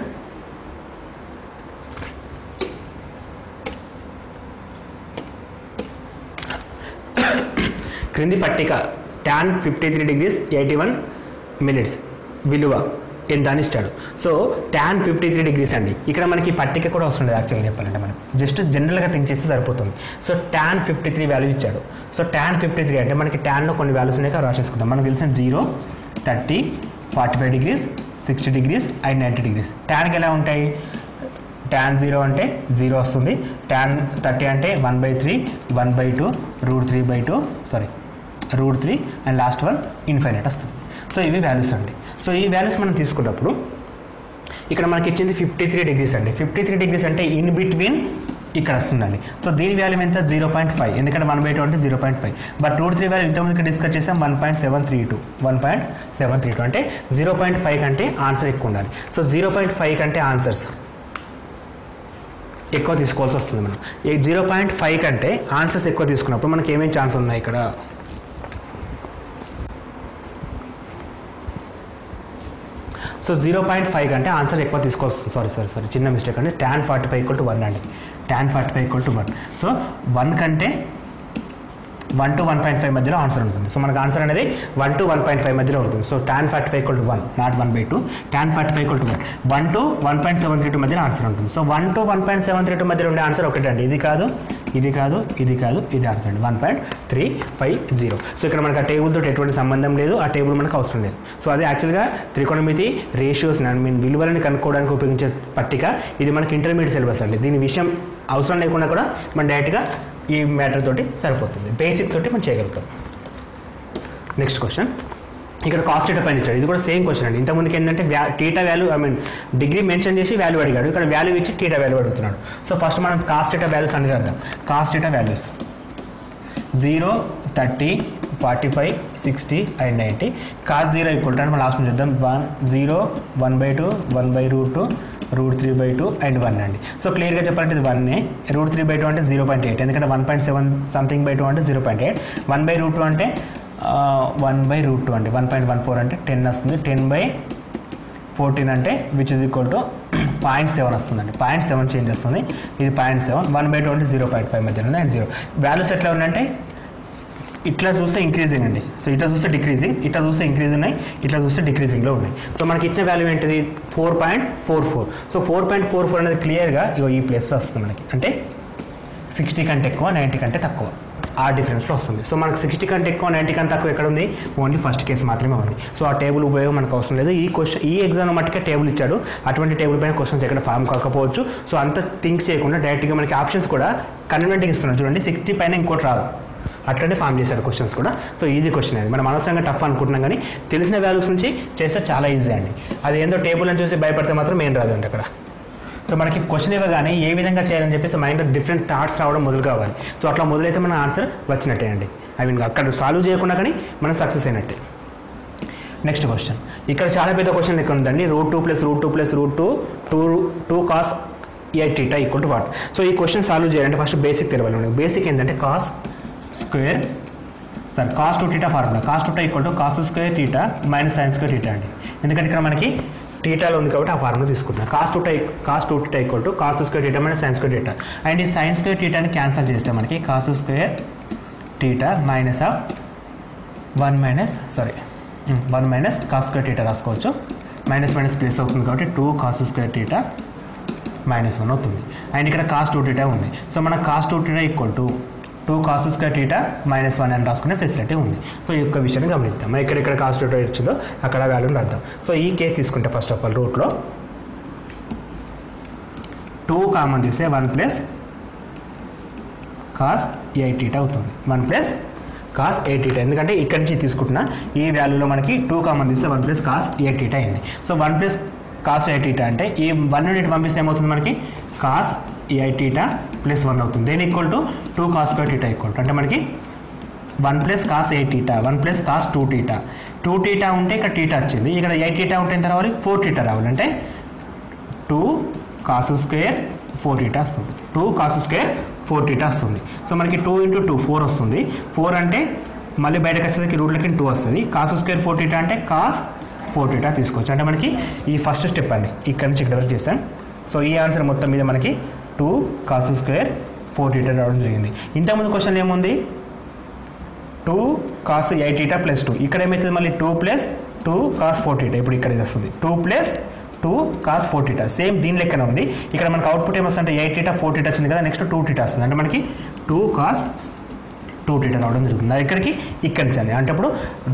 క్రింది పట్టిక tan 53 degrees 81 minutes విలువ ఎంత అని ఇచ్చాడు. సో tan 53 degrees అండి. ఇక్కడ మనకి పట్టిక కూడా అవసరం లేదు యాక్చువల్గా చెప్పాలంటే, మనం జస్ట్ జనరల్గా థింక్ చేస్తే సరిపోతుంది. సో tan 53 వాల్యూ ఇచ్చాడు. సో tan 53 అంటే మనకి ట్యాన్లో కొన్ని వాల్యూస్ ఉన్నాయి, రాసేసుకుందాం. మనకు తెలిసిన 0, 30, 45 degrees, 60 degrees అండ్ 90 degrees. ట్యాన్కి ఎలా ఉంటాయి? tan 0 అంటే 0 వస్తుంది, tan 30 అంటే 1/3, 1/2, √3 అండ్ లాస్ట్ వన్ ఇన్ఫైనైట్ వస్తుంది. సో ఇవి వాల్యూస్ అండి. సో ఈ వాల్యూస్ మనం తీసుకున్నప్పుడు ఇక్కడ మనకి ఇచ్చింది 53 degrees అండి. 53 degrees అంటే ఇన్ బిట్వీన్ ఇక్కడ వస్తుందండి. సో దీని వాల్యూ ఎంత? 0.5, ఎందుకంటే 1/2 అంటే 0.5. బట్ √3 వాల్యూ ఇంతకుముందు ఇక్కడ డిస్కస్ చేసాం 1.732 అంటే 0.5 కంటే ఆన్సర్ ఎక్కువ ఉండాలి. సో 0.5 కంటే ఆన్సర్స్ ఎక్కువ తీసుకోవాల్సి వస్తుంది. మనం 0.5 కంటే ఆన్సర్స్ ఎక్కువ తీసుకున్నప్పుడు మనకి ఏమేమి ఛాన్స్ ఉన్నాయి ఇక్కడ? సో 0.5 కంటే ఆన్సర్ ఎక్కువ తీసుకోవాల్సి, సారీ చిన్న మిస్టేక్ అండి. tan 45 = 1 అండి. tan 45 = 1. సో 1 కంటే 1 to 1.5 మధ్యలో ఆన్సర్ ఉంటుంది. సో మనకు ఆన్సర్ అనేది 1 to 1.5 మధ్యలో ఉంటుంది. So tan 45 = 1, not 1/2. tan 45 = 1 to 1.732 మధ్యలో ఆన్సర్ ఉంటుంది. సో 1 to 1.732 మధ్యలో ఉండే ఆన్సర్ ఒకటే అండి. ఇది కాదు, ఇది ఆన్సర్ అండి. 1.350. సో ఇక్కడ మనకు ఆ టేబుల్ తోటి ఎటువంటి సంబంధం లేదు, ఆ టేబుల్ మనకు అవసరం లేదు. సో అది యాక్చువల్గా త్రికోణమితి రేషియోస్ విలువలని కనుక్కోవడానికి ఉపయోగించే పట్టిక. ఇది మనకి ఇంటర్మీడియట్ సిలబస్ అండి. దీని విషయం అవసరం లేకుండా కూడా మనం డైరెక్ట్గా ఈ మ్యాటర్ తోటి సరిపోతుంది, బేసిక్ తోటి మనం చేయగలుగుతాం. నెక్స్ట్ క్వశ్చన్, ఇక్కడ cos θ పైన ఇచ్చాడు. ఇది కూడా సేమ్ క్వశ్చన్ అండి. ఇంతకుముందుకి ఏంటంటే θ వాల్యూ డిగ్రీ మెన్షన్ చేసి వాల్యూ అడిగాడు, ఇక్కడ వాల్యూ ఇచ్చి θ వాల్యూ అడుగుతున్నాడు. సో ఫస్ట్ మనం cos θ వాల్యూస్ అని చేద్దాం. cos θ values 0, 30, 45, 60 and 90. cos 0 = మనం లాస్ట్ చూద్దాం 0, 1/2, 1/√2, √3/2 అండ్ 1 అండి. సో క్లియర్గా చెప్పాలంటే ఇది 1, √3/2 అంటే 0.8, ఎందుకంటే 1.7 సంథింగ్ బై 2 అంటే 0.8, 1/√2 అంటే 1/√2 అండి. 1.14 అంటే 10 వస్తుంది. 10/14 అంటే విచ్ ఈజ్ ఈక్వల్ టు 0.7 వస్తుందండి. 0.7 చేంజ్ వస్తుంది. ఇది 0.7. 1/2 అంటే 0.5 మధ్యలో ఉంది. అండ్ 0 వాల్యూస్ ఎట్లా ఉన్నాయంటే ఇట్లా చూస్తే ఇంక్రీజింగ్ అండి. సో ఇట్లా చూస్తే డిక్రీజింగ్, ఇట్లా చూస్తే ఇంక్రీజ్ ఉన్నాయి, ఇట్లా చూస్తే డిక్రీజింగ్లో ఉన్నాయి. సో మనకి ఇచ్చిన వాల్యూ ఏంటిది 4.44. సో 4.44 అనేది క్లియర్గా ఇగో ఈ ప్లేస్లో వస్తుంది మనకి. అంటే 60 కంటే ఎక్కువ 90 కంటే తక్కువ ఆ డిఫరెన్స్లో వస్తుంది. సో మనకు 60 కంటే ఎక్కువ 90 కంటే తక్కువ ఎక్కడ ఉంది? ఓన్లీ ఫస్ట్ కేసు మాత్రమే ఉంది. సో ఆ టేబుల్ ఉపయోగం మనకు అవసరం లేదు. ఈ ఎగ్జామ్ మట్టుకే టేబుల్ ఇచ్చాడు. అటువంటి టేబుల్ పైన క్వశ్చన్స్ ఎక్కడ ఫామ్ కాకపోవచ్చు. సో అంత థింక్ చేయకుండా డైరెక్ట్గా మనకి ఆప్షన్స్ కూడా కన్వెంట్గా ఇస్తున్నాడు చూడండి. 60 పైన ఇంకోటి రాదు, అట్లనే ఫామ్ చేశారు క్వశ్చన్స్ కూడా. సో ఈజీ క్వశ్చన్ అది. మనం అనవసరంగా టఫ్ అనుకుంటున్నాం, కానీ తెలిసిన వాల్యూస్ నుంచి చేస్తే చాలా ఈజీ అండి. అది ఏందో టేబుల్ అని చూసి భయపడితే మాత్రం ఏం రాదండి అక్కడ. సో మనకి క్వశ్చన్ ఇవ్వగానే ఏ విధంగా చేయాలని చెప్పేసి మైండ్లో డిఫరెంట్ థాట్స్ రావడం మొదలు కావాలి. సో అట్లా మొదలైతే మన ఆన్సర్ వచ్చినట్టే అండి. ఐ మీన్ అక్కడ సాల్వ్ చేయకుండా కానీ మనం సక్సెస్ అయినట్టే. నెక్స్ట్ క్వశ్చన్ ఇక్కడ చాలా పెద్ద క్వశ్చన్ ఇక్కడ ఉందండి. √2 + √2 + √2 cos 8θ = వాట్? సో ఈ క్వశ్చన్ సాల్వ్ చేయాలంటే ఫస్ట్ బేసిక్ తెలవాలి మనకి. బేసిక్ ఏంటంటే cos 2θ formula. cos 2θ = cos square θ - sin square θ అండి. ఎందుకంటే ఇక్కడ మనకి థీటాలో ఉంది కాబట్టి ఆ ఫార్ములా తీసుకుంటున్నాం. cos 2θ = cos square θ - sin square θ. And ఈ sin square θని క్యాన్సిల్ చేస్తే మనకి cos square θ minus of 1 - cos square θ రాసుకోవచ్చు. మైనస్ ప్లస్ అవుతుంది కాబట్టి 2 cos square θ -1 అవుతుంది. అండ్ ఇక్కడ cos 2θ ఉంది. సో మనకు cos 2θ = 2 cos square θ -1 అని రాసుకునే ఫెసిలిటీ ఉంది. సో ఈ యొక్క విషయాన్ని గమనిద్దాం. ఎక్కడెక్కడ cos 2θ ఇచ్చిందో అక్కడ వాల్యూని రాద్దాం. సో ఈ కేసు తీసుకుంటే ఫస్ట్ ఆఫ్ ఆల్ రూట్లో 2 కామన్ తీస్తే 1 + cos 8θ అవుతుంది. 1 + cos 8θ. ఎందుకంటే ఇక్కడి నుంచి తీసుకుంటున్నా ఈ వాల్యూలో మనకి 2 కామన్ తీస్తే 1 + cos 8θ అయింది. సో 1 + cos 8θ అంటే ఈ 1 నుండి పంపిస్తే ఏమవుతుంది మనకి cos 8θ + 1 అవుతుంది. దేని equal to 2 cos square θ equal to అంటే మనకి 1 + cos 8θ 1 + cos 2θ. 2θ ఉంటే ఇక్కడ θ వచ్చింది. ఇక్కడ 8θ ఉంటే ఎంత రావాలి? 4θ రావాలి. అంటే 2 cos square 4θ వస్తుంది. 2 cos square 4θ వస్తుంది. సో మనకి 2 × 2 4 వస్తుంది. 4 అంటే మళ్ళీ బయటకు వచ్చేసరికి రూట్లకి 2 వస్తుంది. cos square 4θ అంటే cos 4θ తీసుకోవచ్చు. అంటే మనకి ఈ ఫస్ట్ స్టెప్ అండి ఇక్కడ నుంచి ఇక్కడ వరకు చేసాం. సో ఈ ఆన్సర్ మొత్తం మీద మనకి 2 cos square 4θ రావడం జరిగింది. ఇంతకుముందు క్వశ్చన్ ఏముంది? 2 cos 8θ + 2. ఇక్కడ ఏమవుతుంది? మళ్ళీ 2 + 2 cos 4θ. ఇప్పుడు ఇక్కడ ఇది వస్తుంది 2 + 2 cos 4θ. సేమ్ దీని లెక్కన ఉంది. ఇక్కడ మనకు అవుట్పుట్ ఏమొస్తుంది? 8θ 4θ వచ్చింది కదా, నెక్స్ట్ 2θ వస్తుంది. అంటే మనకి 2 cos 2θ రావడం జరుగుతుంది. అది ఇక్కడికి ఇక్కడి నుంచి అండి. అంటే ఇప్పుడు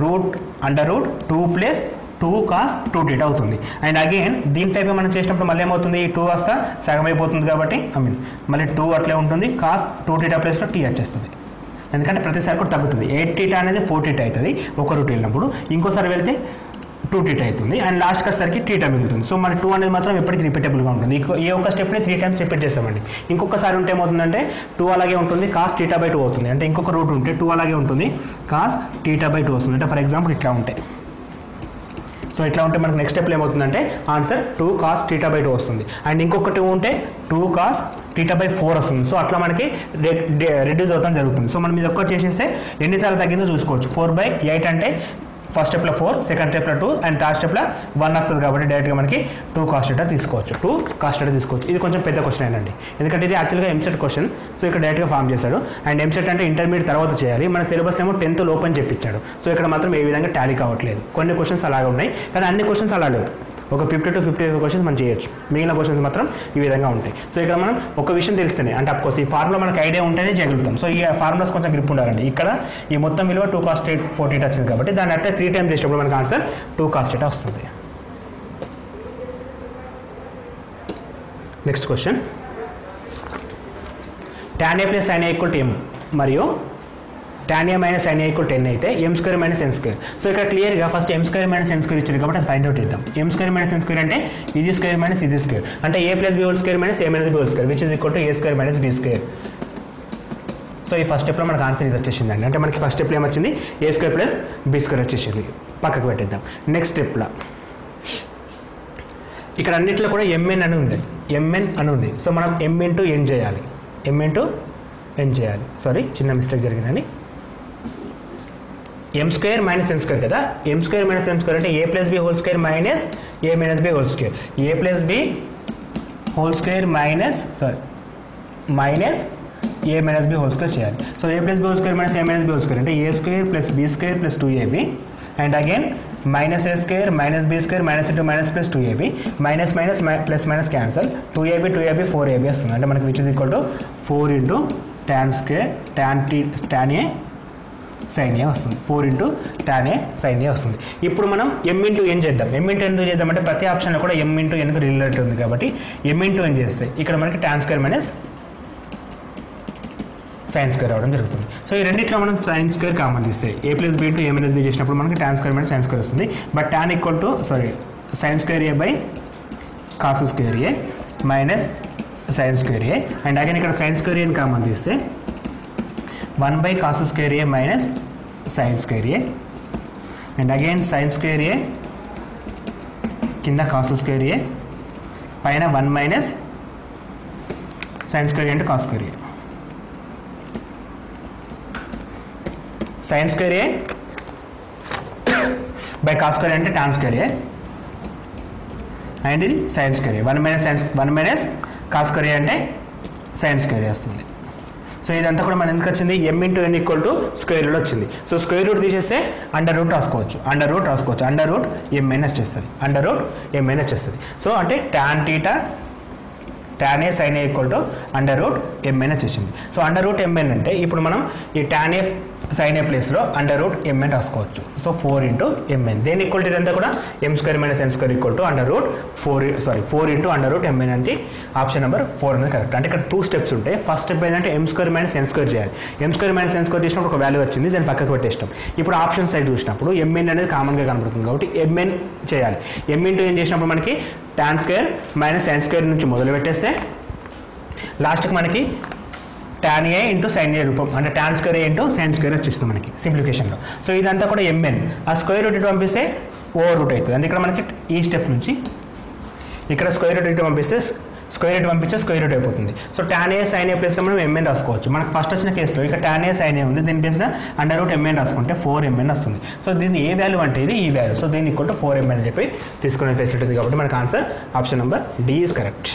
√2 + 2 cos 2θ అవుతుంది. అండ్ అగైన్ దీని టైప్ మనం చేసినప్పుడు మళ్ళీ ఏమవుతుంది? 2 వస్తా సగం అయిపోతుంది కాబట్టి మళ్ళీ 2 అట్లే ఉంటుంది. cos 2θ ప్లేస్లో t వచ్చేస్తుంది. ఎందుకంటే ప్రతిసారి కూడా తగ్గుతుంది. 8θ అనేది 4θ అవుతుంది ఒక రూట్ వెళ్ళినప్పుడు, ఇంకోసారి వెళ్తే 2θ అవుతుంది. అండ్ లాస్ట్కి వచ్చేసరికి θ మిగులుతుంది. సో మన 2 అనేది మాత్రం ఎప్పటికీ రిపీటబుల్గా ఉంటుంది. ఈ ఒక్క స్టెప్ని 3 టైమ్స్ రిపీట్ చేస్తామండి. ఇంకొకసారి ఉంటే ఏమవుతుందంటే 2 అలాగే ఉంటుంది, cos θ/2 అవుతుంది. అంటే ఇంకొక రూట్ ఉంటే 2 అలాగే ఉంటుంది, cos θ/2 వస్తుంది. అంటే ఫర్ ఎగ్జాంపుల్ ఇట్లా ఉంటాయి. సో ఇట్లా ఉంటే మనకు నెక్స్ట్ స్టెప్లో ఏమవుతుందంటే ఆన్సర్ 2 cos θ/2 వస్తుంది. అండ్ ఇంకొకటి ఉంటే 2 cos θ/4 వస్తుంది. సో అట్లా మనకి రెడ్యూస్ అవుతాం జరుగుతుంది. సో మనం ఇది ఒక్కటి చేసేస్తే ఎన్నిసార్లు తగ్గిందో చూసుకోవచ్చు. 4/8 అంటే ఫస్ట్ స్టెప్లో 4, సెకండ్ స్టెప్లో 2 అండ్ థర్డ్ స్టెప్లో 1 వస్తుంది కాబట్టి డైరెక్ట్గా మనకి 2 cos θ తీసుకోవచ్చు. 2 cos θ తీసుకోవచ్చు. ఇది కొంచెం పెద్ద క్వశ్చన్ అయినండి, ఎందుకంటే ఇది యాక్చువల్గా ఎంసెట్ క్వశ్చన్. సో ఇక్కడ డైరెక్ట్గా ఫామ్ చేశాడు. అండ్ ఎంసెట్ అంటే ఇంటర్మీడియట్ తర్వాత చేయాలి. మన సిలబస్ ఏమో 10th లోపు అని చెప్పించాడు. సో ఇక్కడ మాత్రం ఏ విధంగా టాలీ కావట్లేదు. కొన్ని క్వశ్చన్స్ అలాగే ఉన్నాయి, కానీ అన్ని క్వశ్చన్స్ అలా లేవు. ఒక 50 to 55 క్వశ్చన్స్ మనం చేయొచ్చు, మిగిలిన క్వశ్చన్స్ మాత్రం ఈ విధంగా ఉంటాయి. సో ఇక్కడ మనం ఒక విషయం తెలిస్తేనే, అంటే అఫ్కోర్స్ ఈ ఫార్ములా మనకు ఐడియా ఉంటేనే చేయగలుగుతాం. సో ఈ ఫార్ములాస్ కొంచెం గ్రిప్ ఉండాలండి. ఇక్కడ ఈ మొత్తం విలువ 2 cos 4θ వచ్చింది కాబట్టి దాన్ని అంటే 3 టైమ్స్ చేసినప్పుడు మనకు ఆన్సర్ 2 cos θ వస్తుంది. Next question, tan a + sin a = m మరియు tan a - sin a = 10 అయితే m² - n². సో ఇక్కడ క్లియర్గా ఫస్ట్ m² - n² ఇచ్చారు కాబట్టి అది ఫైండ్ అవుట్ చేద్దాం. m² - n² అంటే ఇది స్క్వేర్ మైనస్ ఇది స్క్వేర్, అంటే a + b² - a - b² which is equal to a² - b². So ఈ ఫస్ట్ స్టెప్లో మనకు ఆన్సర్ ఇది వచ్చేసిందండి. అంటే మనకి ఫస్ట్ స్టెప్లో ఏమొచ్చింది? a² + b² వచ్చేసింది. పక్కకు పెట్టేద్దాం. నెక్స్ట్ స్టెప్లో ఇక్కడ అన్నింటిలో కూడా mn అని ఉంది, mn అని ఉంది. సో మనం m × n చేయాలి, m × n చేయాలి. సారీ, చిన్న మిస్టేక్ జరిగిందండి. m² - n² కదా, m² - n² అంటే a + b² - a - b² a + b² - A minus B whole square చేయాలి. So A plus B whole square minus A minus B whole square అంటే A square plus B square plus 2ab and again minus A square minus B square minus into minus plus 2ab minus minus plus minus cancel 2ab 4ab వస్తుంది. అంటే మనకి which is equal to 4 into tan square tan A sin A వస్తుంది. 4 into tan A sin A వస్తుంది. ఇప్పుడు మనం m into n చేద్దాం. m into ఎందుకు చేద్దామంటే ప్రతి ఆప్షన్లో కూడా m ఇంటూ nకు రిలేటెడ్ ఉంది కాబట్టి m ఇంటూ n చేస్తే ఇక్కడ మనకి tan square minus sin square రావడం జరుగుతుంది. సో ఈ రెండిట్లో మనం sin స్క్వేర్ కామన్ తీస్తే a plus B into A minus B చేసినప్పుడు మనకి tan square minus sin square వస్తుంది. But tan equal to sin square A by cos square A minus sin square A and again ఇక్కడ sin square ఏని common తీస్తే 1 by cos square A minus sin square A and again sin square ఏ కింద cos square ఏ పైన 1 minus sin square A అంటే cos square A. sin square A by cos square అంటే tan square A and ఇది sin square A 1 minus cos square A అంటే sin square ఏ వస్తుంది. So ఇదంతా కూడా మనం ఎందుకు వచ్చింది m into n equal to square root వచ్చింది. సో స్క్వేర్ రూట్ తీసేస్తే అండర్ రూట్ రాసుకోవచ్చు అండర్ రూట్ m n వచ్చేస్తుంది m n వచ్చేస్తుంది. సో అంటే tan A sin A equal to under root m n వచ్చేసింది. సో అండర్ రూట్ m n అంటే ఇప్పుడు మనం ఈ tan ఏ sin ఏ ప్లేస్లో అండర్ రూట్ m n రాసుకోవచ్చు. సో 4 ఇంటూ m n దేని ఈక్వల్ టు ఇదంతా కూడా m square minus n square equal to under root 4 into under root m n అంటే ఆప్షన్ నెంబర్ 4 అనేది కరెక్ట్. అంటే ఇక్కడ 2 steps ఉంటాయి. ఫస్ట్ స్టెప్ ఏంటంటే m square minus n square చేయాలి. m square minus n square చేసినప్పుడు ఒక వాల్యూ వచ్చింది, దాన్ని పక్కకు పెట్టేస్తాం. ఇప్పుడు ఆప్షన్ సైడ్ చూసినప్పుడు m n అనేది కామన్గా కనబడుతుంది కాబట్టి m n చేయాలి. m ఇంటూ n చేసినప్పుడు మనకి tan square minus sin square నుంచి మొదలు పెట్టేస్తే లాస్ట్కి మనకి tan A into sin A రూపం అంటే tan square A into sin square వచ్చేస్తుంది మనకి సింప్లిఫికేషన్లో. సో ఇదంతా కూడా mn ఆ స్క్వేర్ రూట్ ఇటు పంపిస్తే ఓవర్ రూట్ అవుతుంది. అంటే ఇక్కడ మనకి ఈ స్టెప్ నుంచి ఇక్కడ స్క్వేర్ రూట్ ఇటు పంపిస్తే స్క్వేర్ రూట్ అయిపోతుంది. So tan A sin A ప్లేస్లో మనం mn రాసుకోవచ్చు. మనకు ఫస్ట్ వచ్చిన కేసులో ఇక్కడ tan ఏ sin ఏ ఉంది, దీని ప్లేస్లో అండర్ రూట్ mn రాసుకుంటే 4mn వస్తుంది. సో దీన్ని ఏ వాల్యూ అంటే ఇది ఈ వాల్యూ. సో దీన్ని ఈక్వల్ టు 4mn అని చెప్పి తీసుకునే ఫెసిలిటీ ఉంది కాబట్టి మనకు answer option number D is correct.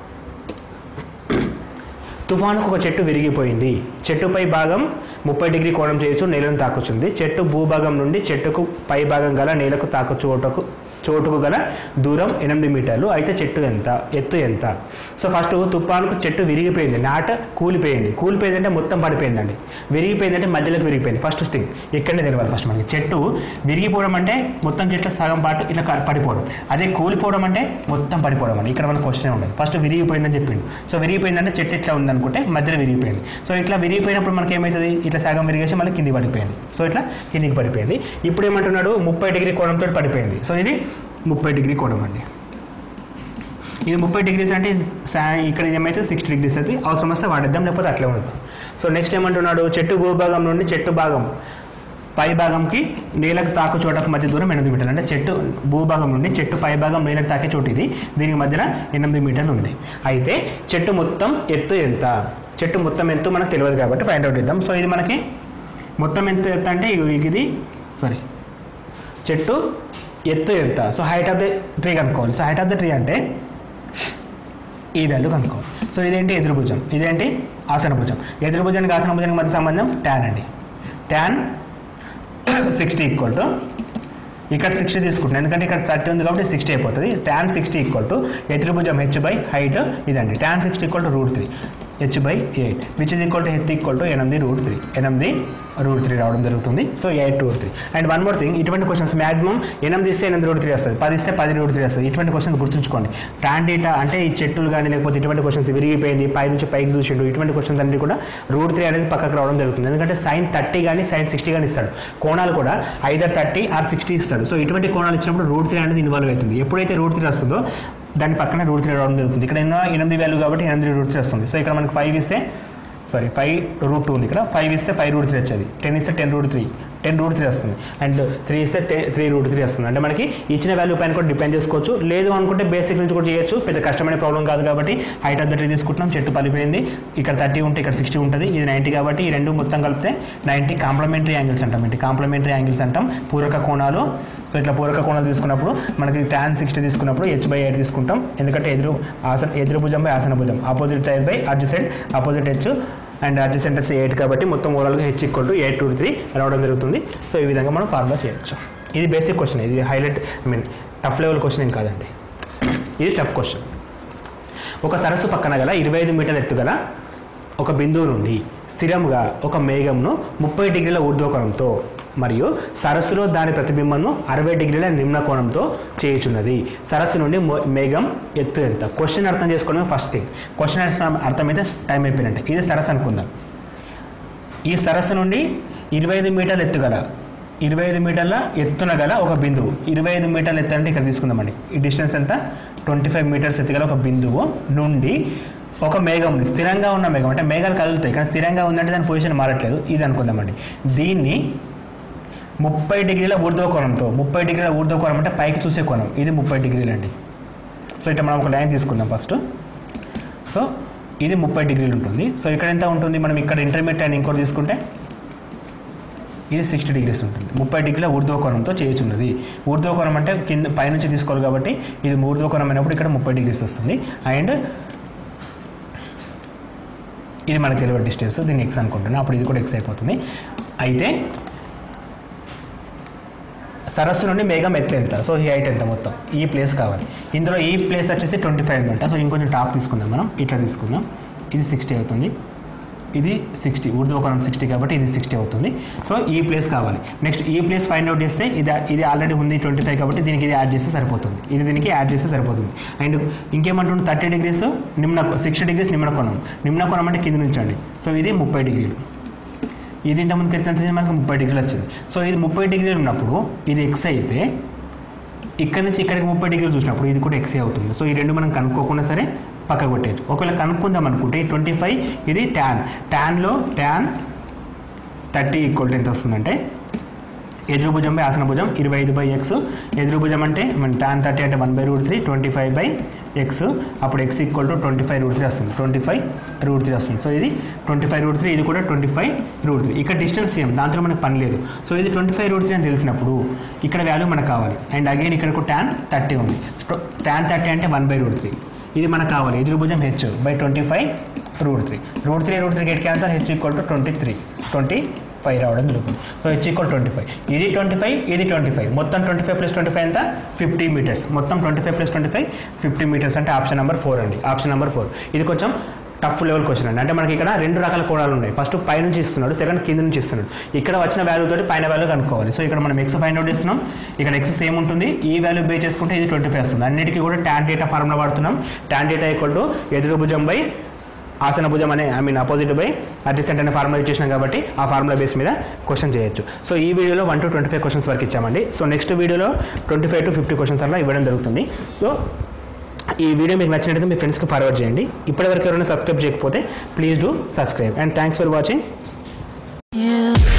తుఫానుకు ఒక చెట్టు విరిగిపోయింది. చెట్టుపై భాగం 30 డిగ్రీ కోణం చేయొచ్చు, నేలను తాకుచుంది. చెట్టు భూభాగం నుండి చెట్టుకు పై భాగం గల నేలకు చోటుకు గల దూరం 8 మీటర్లు. అయితే చెట్టు ఎత్తు ఎంత? సో ఫస్ట్ తుఫానుకు చెట్టు విరిగిపోయింది, నాట కూలిపోయింది అంటే మొత్తం పడిపోయిందండి. విరిగిపోయింది అంటే మధ్యలోకి విరిగిపోయింది. ఫస్ట్ థింగ్ ఇక్కడనే తెలియాలి. ఫస్ట్ మనకి చెట్టు విరిగిపోవడం అంటే మొత్తం చెట్ల సగం పాటు ఇట్లా పడిపోవడం, అదే కూలిపోవడం అంటే మొత్తం పడిపోవడం అండి. ఇక్కడ మనకు క్వశ్చన్ ఉండదు. ఫస్ట్ విరిగిపోయిందని చెప్పిండు. సో విరిగిపోయిందంటే చెట్టు ఇట్లా ఉందనుకుంటే మధ్యలో విరిగిపోయింది. సో ఇట్లా విరిగిపోయినప్పుడు మనకి ఏమవుతుంది, ఇట్లా సగం విరిగేసి మళ్ళీ కిందికి పడిపోయింది. సో ఇట్లా కిందికి పడిపోయింది. ఇప్పుడు ఏమంటున్నాడు 30 డిగ్రీ కోణంతో పడిపోయింది. సో ఇది 30 డిగ్రీ కోణం అండి. ఇది 30 డిగ్రీస్ అంటే ఇక్కడ ఏమైతే 60 డిగ్రీస్ అయితే అవసరం వస్తే వాడేద్దాం, లేకపోతే అట్లే ఉంటుంది. సో నెక్స్ట్ ఏమంటున్నాడు, చెట్టు భూభాగం నుండి చెట్టు భాగం పై భాగంకి నేలకు తాకు చోటకు మధ్య దూరం 8 మీటర్లు. అంటే చెట్టు భూభాగం నుండి చెట్టు పై భాగం నేలకు తాకే చోటు ఇది, దీనికి మధ్యన 8 మీటర్లు ఉంది. అయితే చెట్టు మొత్తం ఎత్తు ఎంత? చెట్టు మొత్తం ఎత్తు మనకు తెలియదు కాబట్టి ఫైండ్ అవుట్ ఇద్దాం. సో ఇది మనకి మొత్తం ఎంత ఎత్తు అంటే ఇది చెట్టు ఎత్తు ఎంత? So height of the tree కనుక్కోవాలి. So height of the tree అంటే ఈ వాల్యూ కనుక్కోవాలి. సో ఇదేంటి ఎదురుభుజం, ఇదేంటి ఆసన భుజం. ఎదురుభుజానికి ఆసన భుజానికి మధ్య సంబంధం tan అండి. tan 60 ఈక్వల్ టు ఇక్కడ 60 తీసుకుంటున్నాను ఎందుకంటే ఇక్కడ 30 ఉంది కాబట్టి 60 అయిపోతుంది. tan 60 ఈక్వల్ టు ఎదురుభుజం h బై హైట్ ఇదండి. tan 60 equal to √3 h by 8 which is equal to H equal to 8√3 రావడం జరుగుతుంది. So 8√3. And one more thing, ఇటువంటి క్వశ్చన్స్ మాక్సిమం 8 ఇస్తే 8√3 వస్తుంది, 10 ఇస్తే 10√3 వస్తుంది. ఇటువంటి క్వశ్చన్స్ గుర్తుంచుకోండి. tan డేటా అంటే ఈ చెట్టులు కానీ లేకపోతే ఇటువంటి క్వశ్చన్స్ విరిగిపోయింది పై నుంచి పైకి చూసిండు, ఇటువంటి క్వశ్చన్స్ అన్ని కూడా √3 అనేది పక్కకు రావడం జరుగుతుంది. ఎందుకంటే sin 30 కానీ sin 60 కానీ ఇస్తాడు. కోణాలు కూడా either 30 or 60 ఇస్తాడు. సో ఇటువంటి కోణాలు ఇచ్చినప్పుడు √3 అనేది ఇన్వాల్వ్ అవుతుంది. ఎప్పుడైతే √3 వస్తుందో దాని పక్కన √3 రావడం జరుగుతుంది. ఇక్కడ ఎన్నో 8 వాల్యూ కాబట్టి 8√3 వస్తుంది. సో ఇక్కడ మనకి 5 ఇస్తే 5√2 ఉంది, ఇక్కడ 5 ఇస్తే 5√3 వచ్చేది, 10 ఇస్తే 10√3 వస్తుంది, అండ్ 3 ఇస్తే 3√3 వస్తుంది. అంటే మనకి ఇచ్చిన వాల్యూ పైన కూడా డిపెండ్ చేసుకోవచ్చు. లేదు అనుకుంటే బేసిక్ నుంచి కూడా చేయొచ్చు, పెద్ద కష్టమైన ప్రాబ్లం కాదు కాబట్టి హైట్ ఆఫ్ ద ట్రీ తీసుకుంటున్నాం. చెట్టు పలిపోయింది, ఇక్కడ 30 ఉంటే ఇక్కడ 60 ఉంటుంది, ఇది 90 కాబట్టి ఈ రెండు మొత్తం కలిపితే 90. కాంప్లిమెంటరీ యాంగిల్స్ అంటాం. ఏంటి కాంప్లిమెంటరీ యాంగిల్స్ అంటాం? పూరక కోణాలు. సో ఇట్లా పూరక కోణాలు తీసుకున్నప్పుడు మనకి tan 60 తీసుకున్నప్పుడు h బై 8 తీసుకుంటాం. ఎందుకంటే ఎదురు భుజం బై ఆసన భుజం, opposite side by adjacent opposite h and adjacent 8 కాబట్టి మొత్తం ఓవరాల్గా h ఈక్వల్ టు 8 రావడం జరుగుతుంది. సో ఈ విధంగా మనం ఫార్ములా చేయొచ్చు. ఇది బేసిక్ క్వశ్చన్, ఇది హైలైట్ టఫ్ లెవెల్ క్వశ్చన్ ఏం కాదండి, ఇది టఫ్ క్వశ్చన్. ఒక సరస్సు పక్కన గల 25 మీటర్ల ఎత్తుగల ఒక బిందువు నుండి స్థిరంగా ఒక మేఘంను 30 డిగ్రీల ఊర్ధ్వకోణంతో మరియు సరస్సులో దాని ప్రతిబింబంను 60 డిగ్రీల నిమ్న కోణంతో చేయుచున్నది. సరస్సు నుండి మేఘం ఎత్తు ఎంత? క్వశ్చన్ అర్థం చేసుకోవడమే ఫస్ట్ థింగ్. క్వశ్చన్ అర్థమైతే టైం అయిపోయినట్టే. ఇది సరస్సు అనుకుందాం. ఈ సరస్సు నుండి 25 మీటర్ల ఎత్తుగల 25 మీటర్ల ఎత్తున గల ఒక బిందువు, 25 మీటర్ల ఎత్తు అంటే ఇక్కడ తీసుకుందామండి. ఈ డిస్టెన్స్ ఎంత? 25 మీటర్స్ ఎత్తుగల ఒక బిందువు నుండి ఒక మేఘంని, స్థిరంగా ఉన్న మేఘం అంటే మేఘాలు కదులుతాయి కానీ స్థిరంగా ఉందంటే దాని పొజిషన్ మారట్లేదు, ఇది అనుకుందామండి. దీన్ని 30 డిగ్రీల ఊర్ధ్వకోణంతో, 30 డిగ్రీల ఊర్ధ్వకోణం అంటే పైకి చూసే కోణం, ఇది 30 డిగ్రీలు అండి. సో ఇట్లా మనం ఒక లైన్ తీసుకుందాం ఫస్ట్. సో ఇది 30 డిగ్రీలు ఉంటుంది. సో ఇక్కడ ఎంత ఉంటుంది? మనం ఇక్కడ ఇంటర్మీడియట్ లైన్ ఇంకోటి తీసుకుంటే ఇది 60 డిగ్రీస్ ఉంటుంది. 30 డిగ్రీల ఊర్ధ్వకోణంతో చేయుచున్నది. ఊర్ధ్వకోణం అంటే కింద పైనుంచి తీసుకోవాలి కాబట్టి ఇది ఊర్ధ్వకోణం అయినప్పుడు ఇక్కడ 30 డిగ్రీస్ వస్తుంది. అండ్ ఇది మనకు తెలియని డిస్టెన్స్, దీన్ని ఎక్స్ అనుకుంటున్నాను, అప్పుడు ఇది కూడా ఎక్స్ అయిపోతుంది. అయితే సరస్సు నుండి మేఘం ఎత్తు ఎంత? సో ఈ హైట్ ఎంత? మొత్తం ఈ ప్లేస్ కావాలి. ఇందులో ఈ ప్లేస్ వచ్చేసి 25 అనమాట. సో ఇంకొంచెం టాప్ తీసుకుందాం, మనం ఇట్లా తీసుకుందాం. ఇది 60 అవుతుంది, ఇది 60, ఊర్ధ్వకోణం 60 కాబట్టి ఇది 60 అవుతుంది. సో ఈ ప్లేస్ కావాలి. నెక్స్ట్ ఈ ప్లేస్ ఫైండ్ అవుట్ చేస్తే ఇది ఆల్రెడీ ఉంది 25 కాబట్టి దీనికి ఇది యాడ్ చేస్తే సరిపోతుంది, ఇది దీనికి యాడ్ చేస్తే సరిపోతుంది. అండ్ ఇంకేమంటుంది? 30 డిగ్రీస్ 60 డిగ్రీస్ నిమ్న కోణం. నిమ్న కోణం అంటే కింద నుంచి అండి. సో ఇది 30 డిగ్రీలు. ఇది ఇంతకుముందుకు ఎంత మనకు 30 డిగ్రీలు వచ్చింది. సో ఇది 30 డిగ్రీలు ఉన్నప్పుడు ఇది ఎక్స్ అయితే ఇక్కడ నుంచి ఇక్కడికి 30 డిగ్రీలు చూసినప్పుడు ఇది కూడా ఎక్సే అవుతుంది. సో ఈ రెండు మనం కనుక్కోకుండా సరే పక్క కొట్టేయచ్చు. ఒకవేళ కనుక్కుందాం అనుకుంటే 25 ఇది ట్యాన్లో tan 30 ఈక్వల్ టు ఎంత వస్తుందంటే ఎదురు భుజం బై ఆసన భుజం 25/x. ఎదురు భుజం అంటే మన tan 30 అంటే 1/√3, 25/x. అప్పుడు x ఈక్వల్ టు 25√3 వస్తుంది, 25√3 వస్తుంది. సో ఇది 25√3, ఇది కూడా 25√3. ఇక్కడ డిస్టెన్స్ సేమ్, దాంతో మనకు పని లేదు. సో ఇది 25√3 అని తెలిసినప్పుడు ఇక్కడ వాల్యూ మనకు కావాలి. అండ్ అగైన్ ఇక్కడ tan 30 ఉంది. tan 30 అంటే 1/√3, ఇది మనకు కావాలి. ఎదురు భుజం h by 25√3. √3 get cancel, h equal to 25 రావడం జరుగుతుంది. So h equal 25. ఇది 25, ఇది 25. మొత్తం 25 + 25 ఎంత? 50 మీటర్స్. మొత్తం 25 + 25 50 మీటర్స్ అంటే ఆప్షన్ నెంబర్ 4 అండి. Option number 4. ఇది కొంచెం టఫ్ లెవెల్ క్వశ్చన్ అండి. అంటే మనకి ఇక్కడ 2 రకాల కోణాలు ఉన్నాయి. ఫస్ట్ పై నుంచి ఇస్తున్నాడు, సెకండ్ కింద నుంచి ఇస్తున్నాడు. ఇక్కడ వచ్చిన వాల్యూ తోటి పైన వాల్యూ కనుక్కోవాలి. సో ఇక్కడ మనం ఎక్స్ ఫైండ్ అవుట్ చేస్తున్నాం, ఇక్కడ ఎక్స్ సేమ్ ఉంటుంది. ఈ వాల్యూ బే చేసుకుంటే ఇది 25 వస్తుంది. అన్నిటికీ కూడా tan θ ఫార్ములా వాడుతున్నాం. tan θ ఈక్వల్ టు ఎదురు భుజం బై ఆసన భుజం అనే అపోజిట్ బై అడ్జసెంట్ అనే ఫార్ములా ఇచ్చేసినాం కాబట్టి ఆ ఫార్ములా బేస్ మీద క్వశ్చన్ చేయొచ్చు. సో ఈ వీడియోలో 1 to 25 క్వశ్చన్స్ వరకు ఇచ్చామండి. సో నెక్స్ట్ వీడియోలో 25 to 50 క్వశ్చన్స్ అలా ఇవ్వడం జరుగుతుంది. సో ఈ వీడియో మీకు నచ్చినట్లయితే మీ ఫ్రెండ్స్కి ఫార్వర్డ్ చేయండి. ఇప్పటివరకు ఎవరైనా సబ్స్క్రైబ్ చేయకపోతే please do subscribe. And thanks for watching.